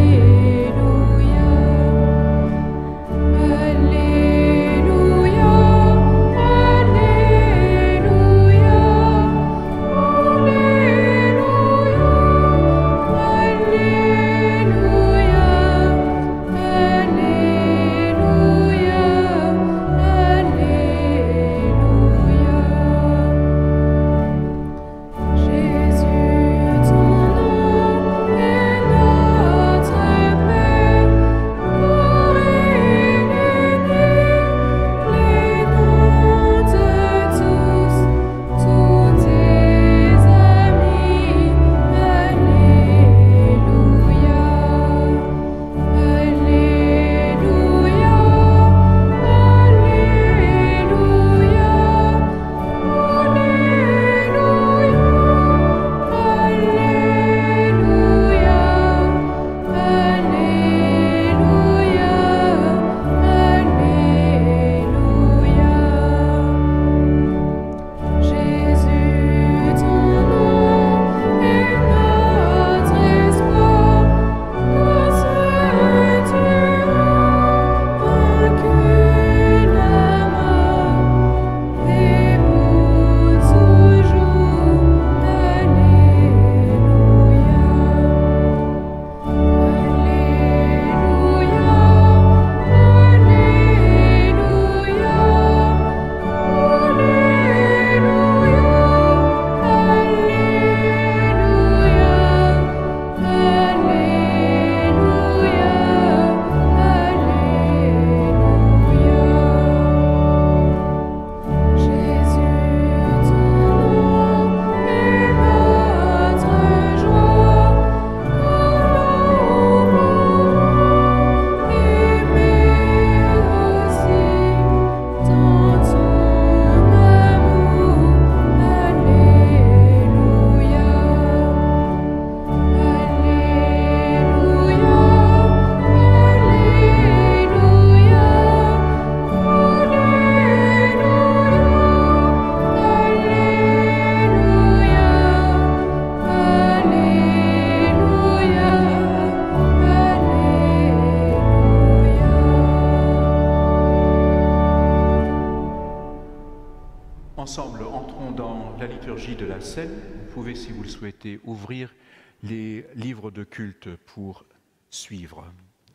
A: Ensemble, entrons dans la liturgie de la scène. Vous pouvez, si vous le souhaitez, ouvrir les livres de culte pour suivre.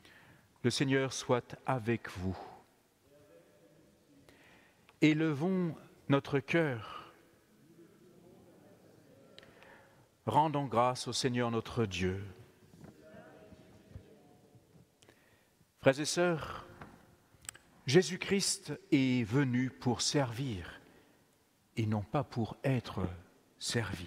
A: Le Seigneur soit avec vous. Élevons notre cœur. Rendons grâce au Seigneur notre Dieu. Frères et sœurs, Jésus-Christ est venu pour servir et non pas pour être servi.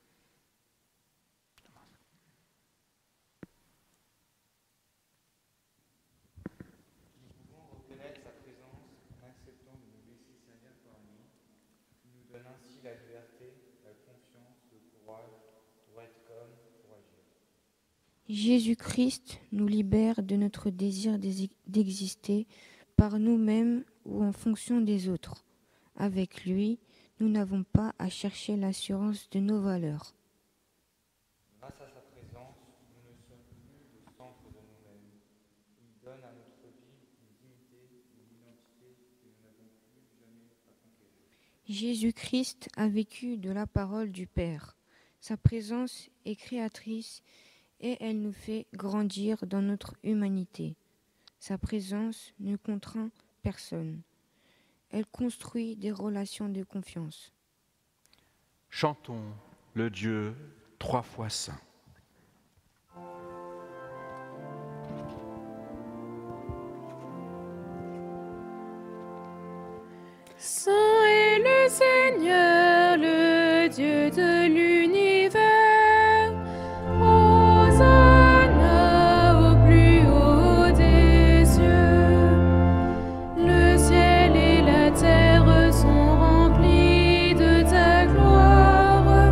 C: Nous pouvons reconnaître sa présence en acceptant de nous laisser servir par lui. Il nous donne ainsi la liberté, la confiance, le courage pour être comme, pour agir.
D: Jésus-Christ nous libère de notre désir d'exister par nous-mêmes ou en fonction des autres. Avec lui, nous n'avons pas à chercher l'assurance de nos valeurs.
C: Grâce à sa présence, nous ne sommes plus le centre de nous-mêmes. Il donne à notre vie une dignité,
D: Jésus-Christ a vécu de la parole du Père. Sa présence est créatrice et elle nous fait grandir dans notre humanité. Sa présence ne contraint personne. Elle construit des relations de confiance.
A: Chantons le Dieu 3 fois saint.
B: Saint est le Seigneur, le Dieu de l'univers. Hosanna au plus haut des cieux. Le ciel et la terre sont remplis de ta gloire.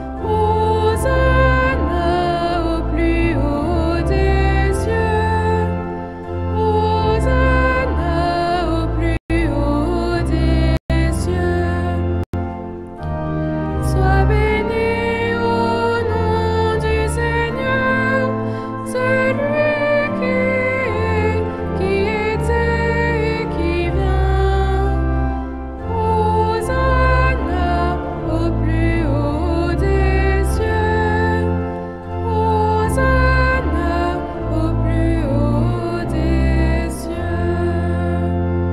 B: Hosanna au plus haut des cieux. Hosanna au plus haut des cieux. Sois béni au nom du Seigneur, celui qui était et qui vient. Hosanna au plus haut des cieux. Hosanna au plus haut des cieux.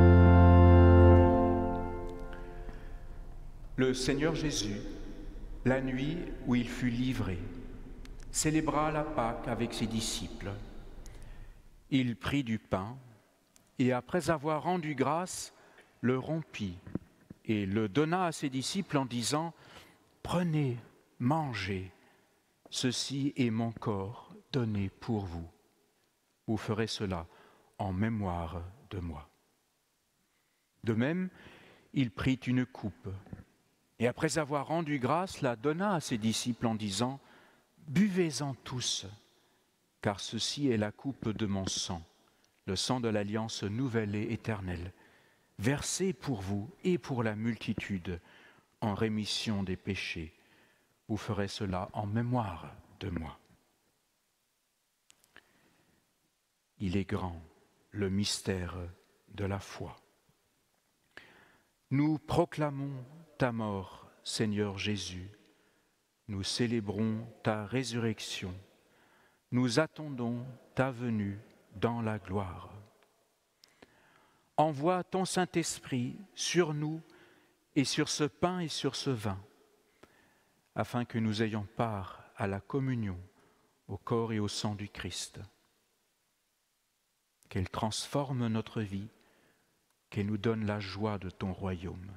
A: Le Seigneur Jésus, la nuit où il fut livré, célébra la Pâque avec ses disciples. Il prit du pain et après avoir rendu grâce, le rompit et le donna à ses disciples en disant « Prenez, mangez, ceci est mon corps donné pour vous. Vous ferez cela en mémoire de moi. » De même, il prit une coupe et après avoir rendu grâce, la donna à ses disciples en disant « Buvez-en tous, car ceci est la coupe de mon sang, le sang de l'alliance nouvelle et éternelle, versé pour vous et pour la multitude en rémission des péchés. Vous ferez cela en mémoire de moi. » Il est grand, le mystère de la foi. Nous proclamons ta mort, Seigneur Jésus. Nous célébrons ta résurrection. Nous attendons ta venue dans la gloire. Envoie ton Saint-Esprit sur nous et sur ce pain et sur ce vin, afin que nous ayons part à la communion, au corps et au sang du Christ. Qu'elle transforme notre vie, qu'elle nous donne la joie de ton royaume.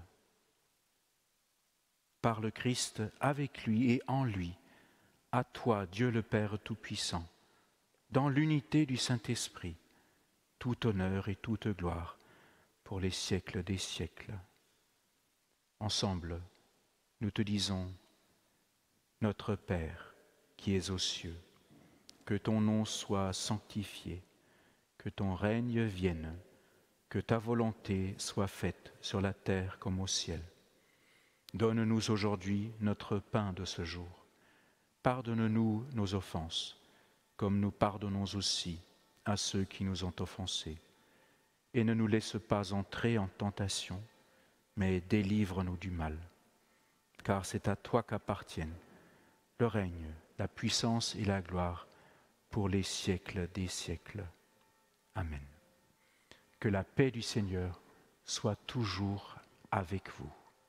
A: Par le Christ, avec lui et en lui, à toi, Dieu le Père Tout-Puissant, dans l'unité du Saint-Esprit, tout honneur et toute gloire pour les siècles des siècles. Ensemble, nous te disons, Notre Père qui es aux cieux, que ton nom soit sanctifié, que ton règne vienne, que ta volonté soit faite sur la terre comme au ciel. Donne-nous aujourd'hui notre pain de ce jour. Pardonne-nous nos offenses, comme nous pardonnons aussi à ceux qui nous ont offensés. Et ne nous laisse pas entrer en tentation, mais délivre-nous du mal. Car c'est à toi qu'appartiennent le règne, la puissance et la gloire pour les siècles des siècles. Amen. Que la paix du Seigneur soit toujours avec vous.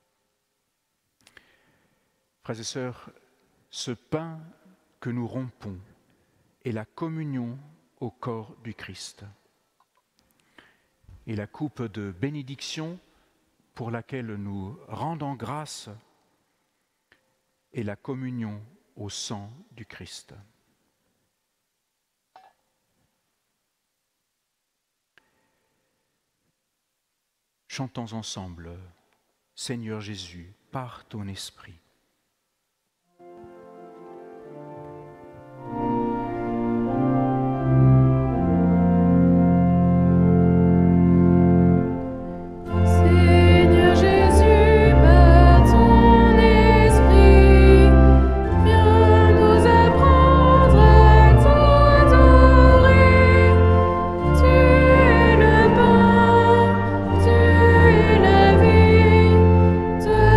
A: Frères et sœurs, ce pain que nous rompons est la communion au corps du Christ. Et la coupe de bénédiction pour laquelle nous rendons grâce est la communion au sang du Christ. Chantons ensemble, Seigneur Jésus, par ton esprit.
B: Seigneur Jésus, par ton esprit, viens nous apprendre à t'adorer. Tu es le pain, tu es la vie, de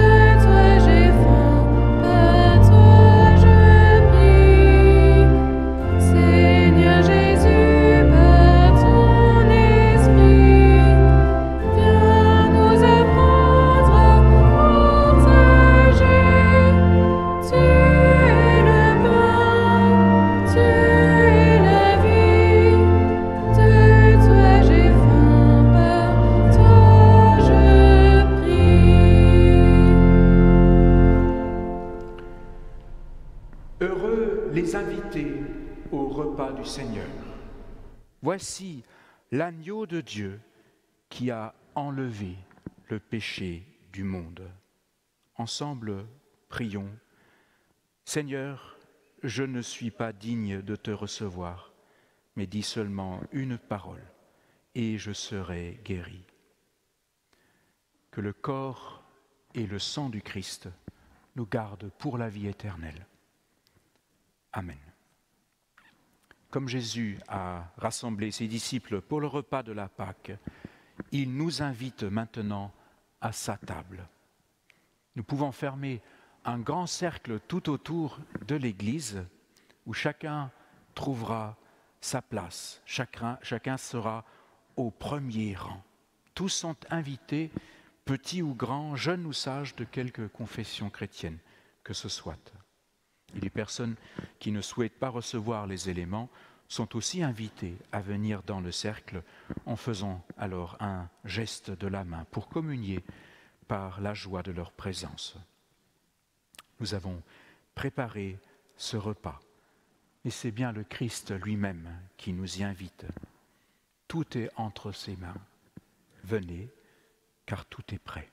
A: les inviter au repas du Seigneur. Voici l'agneau de Dieu qui a enlevé le péché du monde. Ensemble, prions. Seigneur, je ne suis pas digne de te recevoir, mais dis seulement une parole, et je serai guéri. Que le corps et le sang du Christ nous gardent pour la vie éternelle. Amen. Comme Jésus a rassemblé ses disciples pour le repas de la Pâque, il nous invite maintenant à sa table. Nous pouvons fermer un grand cercle tout autour de l'Église où chacun trouvera sa place, chacun sera au premier rang. Tous sont invités, petits ou grands, jeunes ou sages, de quelque confession chrétienne que ce soit. Et les personnes qui ne souhaitent pas recevoir les éléments sont aussi invitées à venir dans le cercle en faisant alors un geste de la main pour communier par la joie de leur présence. Nous avons préparé ce repas, et c'est bien le Christ lui-même qui nous y invite. Tout est entre ses mains. Venez, car tout est prêt.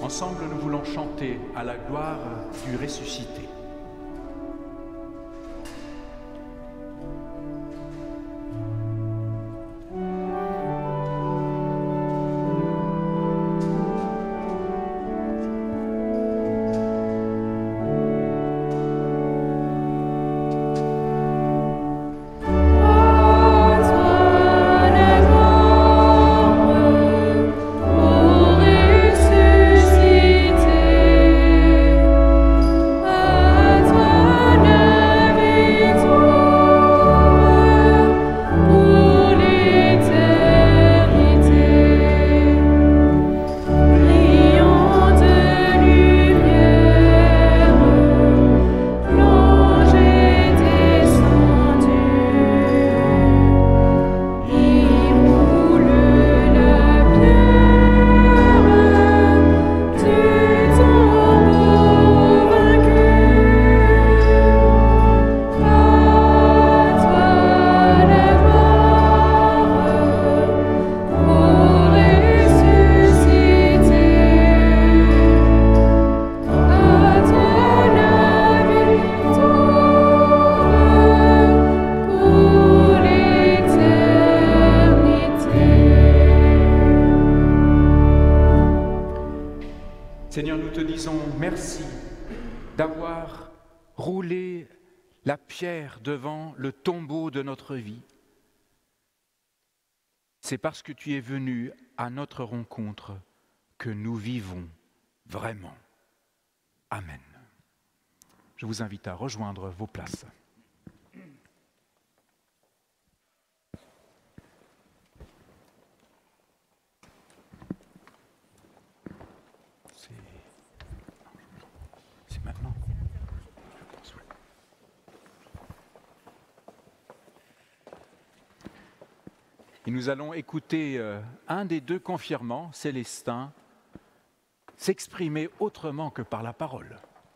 A: Ensemble, nous voulons chanter à la gloire du ressuscité. Seigneur, nous te disons merci d'avoir roulé la pierre devant le tombeau de notre vie. C'est parce que tu es venu à notre rencontre que nous vivons vraiment. Amen. Je vous invite à rejoindre vos places. C'est maintenant. Et nous allons écouter un des deux confirmants, Célestin, s'exprimer autrement que par la parole.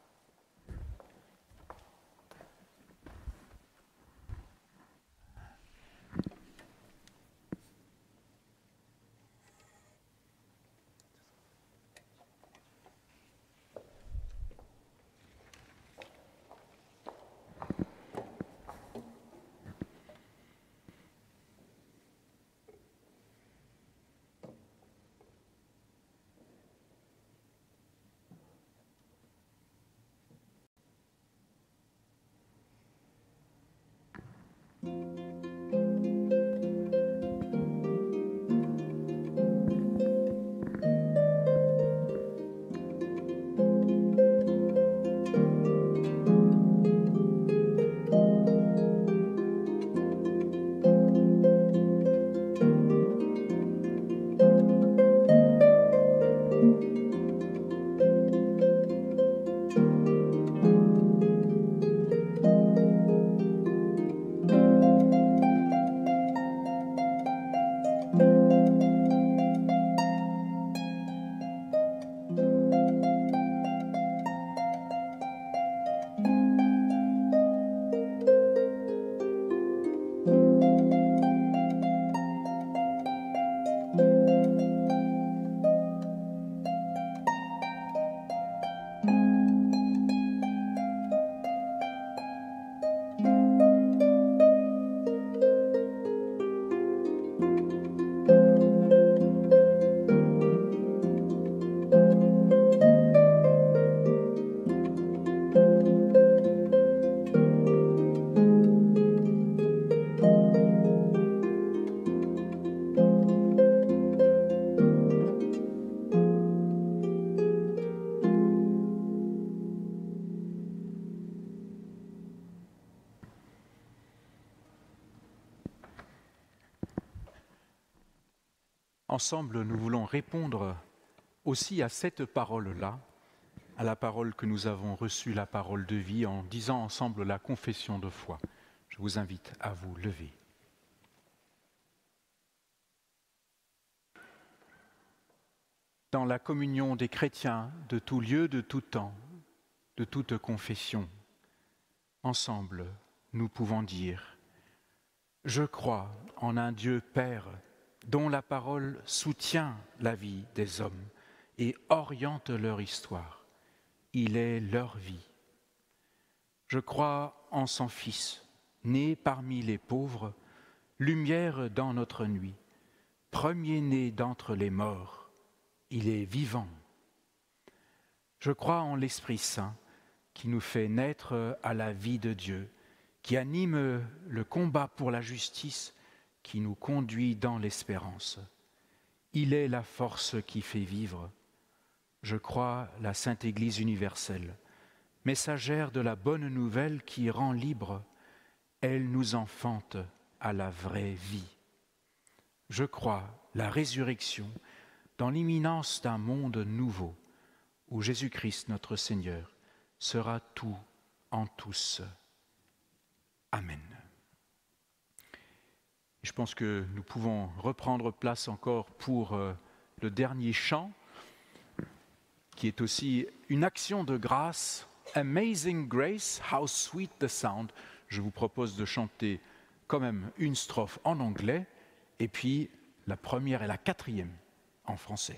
A: Ensemble, nous voulons répondre aussi à cette parole-là, à la parole que nous avons reçue, la parole de vie, en disant ensemble la confession de foi. Je vous invite à vous lever. Dans la communion des chrétiens de tout lieu, de tout temps, de toute confession, ensemble, nous pouvons dire « Je crois en un Dieu Père, dont la parole soutient la vie des hommes et oriente leur histoire. Il est leur vie. Je crois en son Fils, né parmi les pauvres, lumière dans notre nuit, premier-né d'entre les morts, il est vivant. Je crois en l'Esprit Saint qui nous fait naître à la vie de Dieu, qui anime le combat pour la justice, qui nous conduit dans l'espérance. Il est la force qui fait vivre. Je crois la Sainte Église universelle, messagère de la bonne nouvelle qui rend libre. Elle nous enfante à la vraie vie. Je crois la résurrection dans l'imminence d'un monde nouveau où Jésus-Christ notre Seigneur sera tout en tous. Amen. Je pense que nous pouvons reprendre place encore pour le dernier chant, qui est aussi une action de grâce. Amazing Grace, how sweet the sound. Je vous propose de chanter quand même une strophe en anglais, et puis la première et la quatrième en français.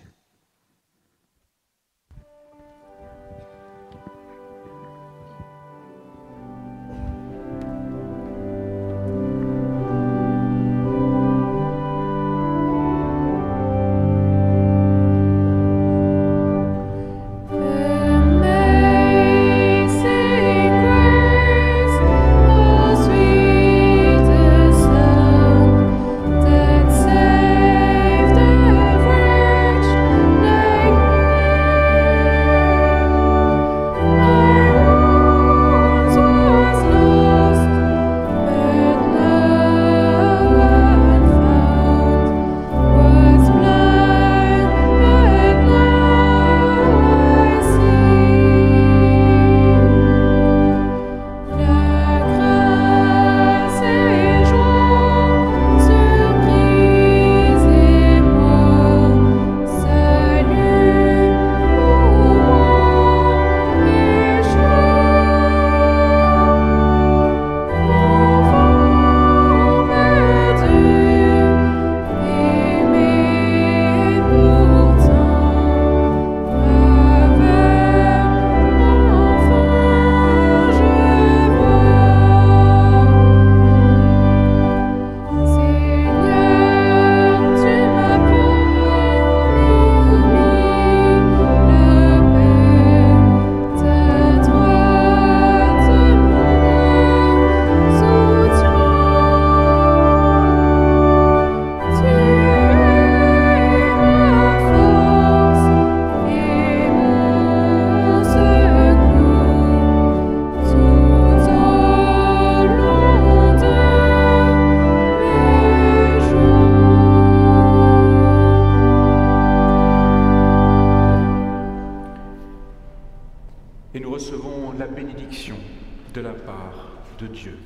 A: Et nous recevons la bénédiction de la part de Dieu.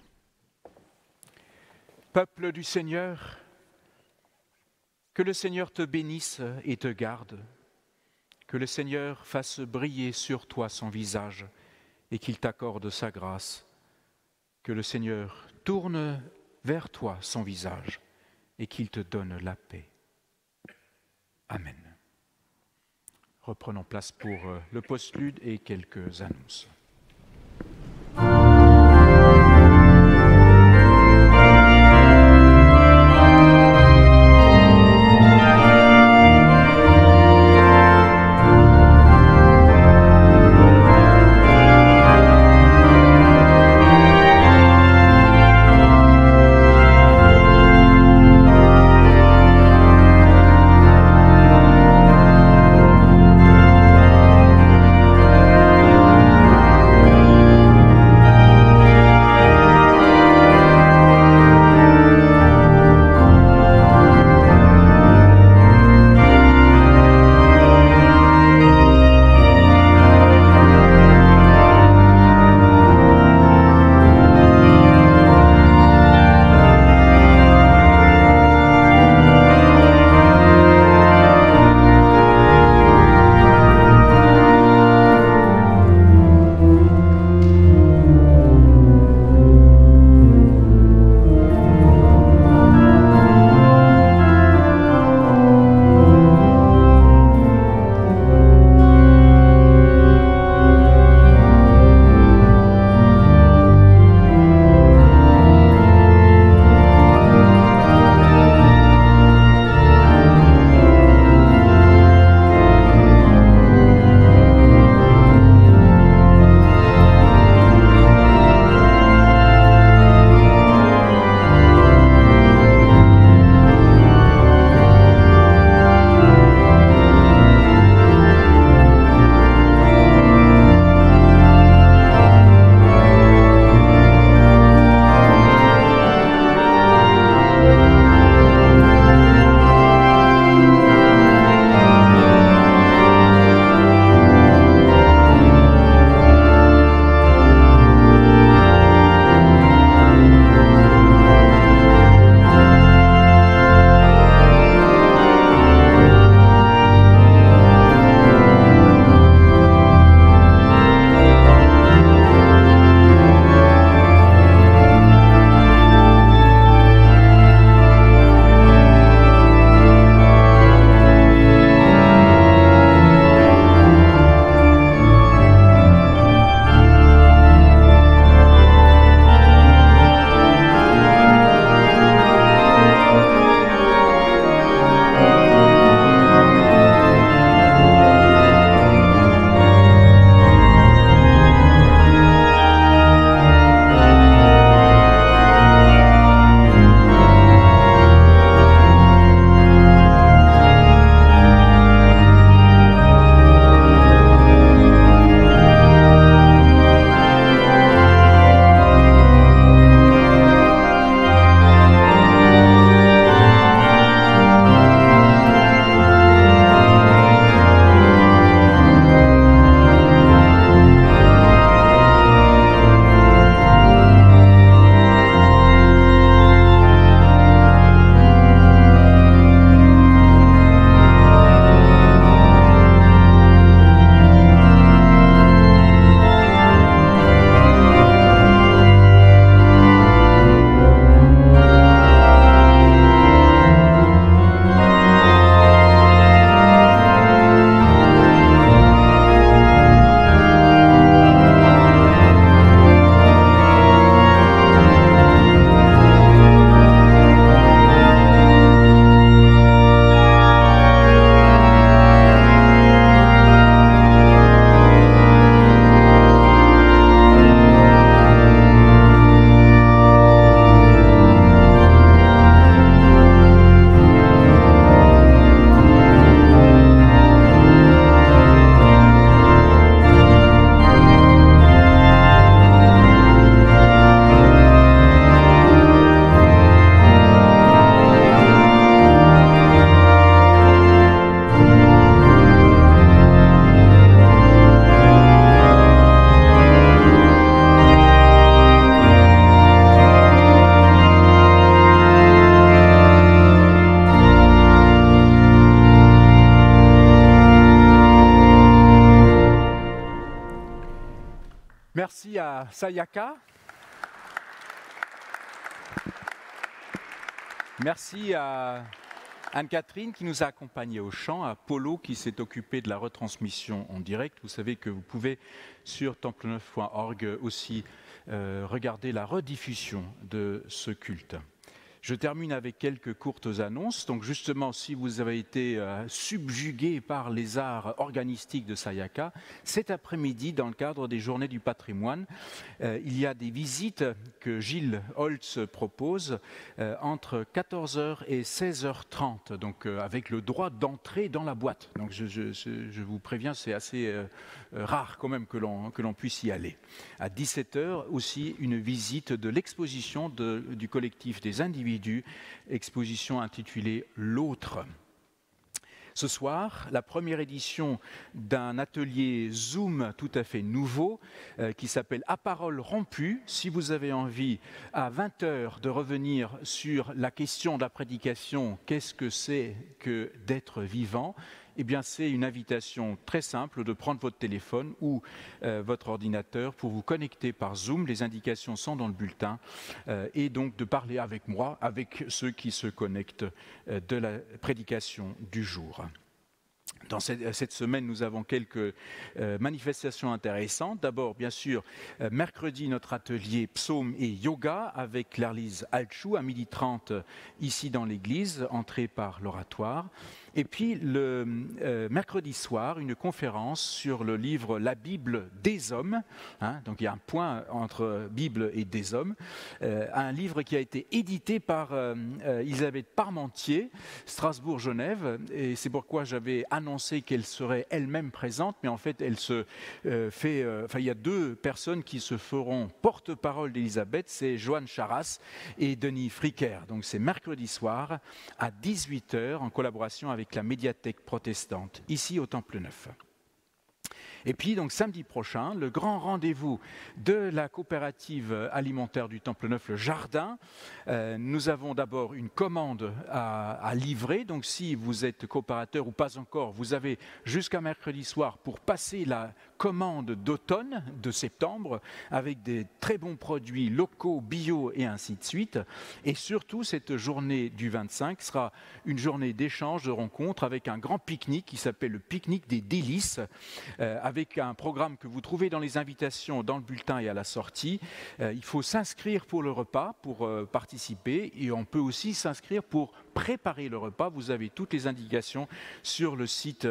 A: Peuple du Seigneur, que le Seigneur te bénisse et te garde, que le Seigneur fasse briller sur toi son visage et qu'il t'accorde sa grâce, que le Seigneur tourne vers toi son visage et qu'il te donne la paix. Amen. Reprenons place pour le postlude et quelques annonces.
B: Amen.
A: à Sayaka. Merci à Anne-Catherine qui nous a accompagnés au chant, à Polo qui s'est occupé de la retransmission en direct. Vous savez que vous pouvez sur templeneuf.org aussi regarder la rediffusion de ce culte. Je termine avec quelques courtes annonces. Donc justement, si vous avez été subjugué par les arts organistiques de Sayaka, cet après-midi, dans le cadre des Journées du patrimoine, il y a des visites que Gilles Holtz propose entre 14h et 16h30, donc avec le droit d'entrer dans la boîte. Donc je vous préviens, c'est assez rare quand même que l'on puisse y aller. À 17h aussi, une visite de l'exposition du collectif des individus, exposition intitulée « L'autre ». Ce soir, la première édition d'un atelier Zoom tout à fait nouveau qui s'appelle « À parole rompue ». Si vous avez envie, à 20h, de revenir sur la question de la prédication, qu'est-ce que c'est que d'être vivant ? Eh bien, c'est une invitation très simple de prendre votre téléphone ou votre ordinateur pour vous connecter par Zoom. Les indications sont dans le bulletin et donc de parler avec moi, avec ceux qui se connectent de la prédication du jour. Dans cette semaine, nous avons quelques manifestations intéressantes. D'abord, bien sûr, mercredi, notre atelier psaume et yoga avec Claire-Lise Alchou à 12h30 ici dans l'église, entrée par l'oratoire. Et puis, le mercredi soir, une conférence sur le livre « La Bible des hommes ». Donc, il y a un point entre Bible et des hommes. Un livre qui a été édité par Elisabeth Parmentier, Strasbourg-Genève. Et c'est pourquoi j'avais annoncé qu'elle serait elle-même présente. Mais en fait, elle se fait... il y a deux personnes qui se feront porte-parole d'Elisabeth. C'est Joanne Charras et Denis Fricker. Donc, c'est mercredi soir à 18h en collaboration avec la médiathèque protestante, ici au Temple Neuf. Et puis, donc, samedi prochain, le grand rendez-vous de la coopérative alimentaire du Temple Neuf, le Jardin. Nous avons d'abord une commande à livrer. Donc, si vous êtes coopérateur ou pas encore, vous avez jusqu'à mercredi soir pour passer la commande d'automne, de septembre, avec des très bons produits locaux, bio et ainsi de suite. Et surtout, cette journée du 25 sera une journée d'échange, de rencontre, avec un grand pique-nique qui s'appelle le pique-nique des délices, avec un programme que vous trouvez dans les invitations, dans le bulletin et à la sortie. Il faut s'inscrire pour le repas, pour participer, et on peut aussi s'inscrire pour préparer le repas. Vous avez toutes les indications sur le site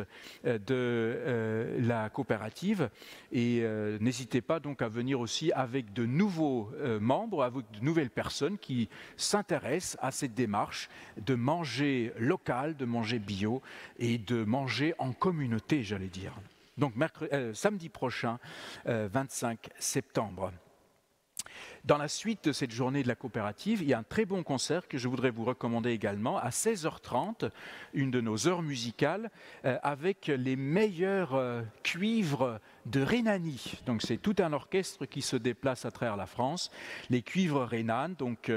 A: de la coopérative. Et n'hésitez pas donc à venir aussi avec de nouveaux membres, avec de nouvelles personnes qui s'intéressent à cette démarche de manger local, de manger bio et de manger en communauté, j'allais dire. Donc samedi prochain, 25 septembre. Dans la suite de cette journée de la coopérative, il y a un très bon concert que je voudrais vous recommander également à 16h30, une de nos heures musicales, avec les meilleurs cuivres de Rhénanie. Donc c'est tout un orchestre qui se déplace à travers la France. Les cuivres rhénanes, donc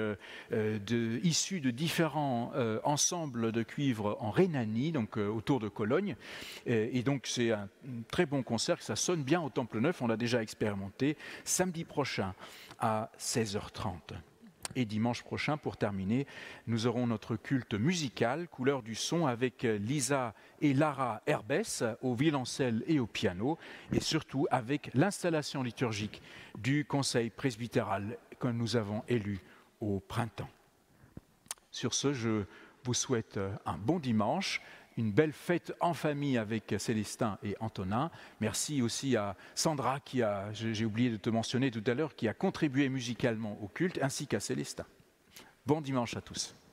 A: issus de différents ensembles de cuivres en Rhénanie, donc autour de Cologne. Et donc c'est un très bon concert, ça sonne bien au Temple Neuf, on l'a déjà expérimenté, samedi prochain à 16h30. Et dimanche prochain, pour terminer, nous aurons notre culte musical, couleur du son, avec Lisa et Lara Herbès au violoncelle et au piano, et surtout avec l'installation liturgique du conseil presbytéral que nous avons élu au printemps. Sur ce, je vous souhaite un bon dimanche, une belle fête en famille avec Célestin et Antonin. Merci aussi à Sandra, j'ai oublié de te mentionner tout à l'heure, qui a contribué musicalement au culte, ainsi qu'à Célestin. Bon dimanche à tous.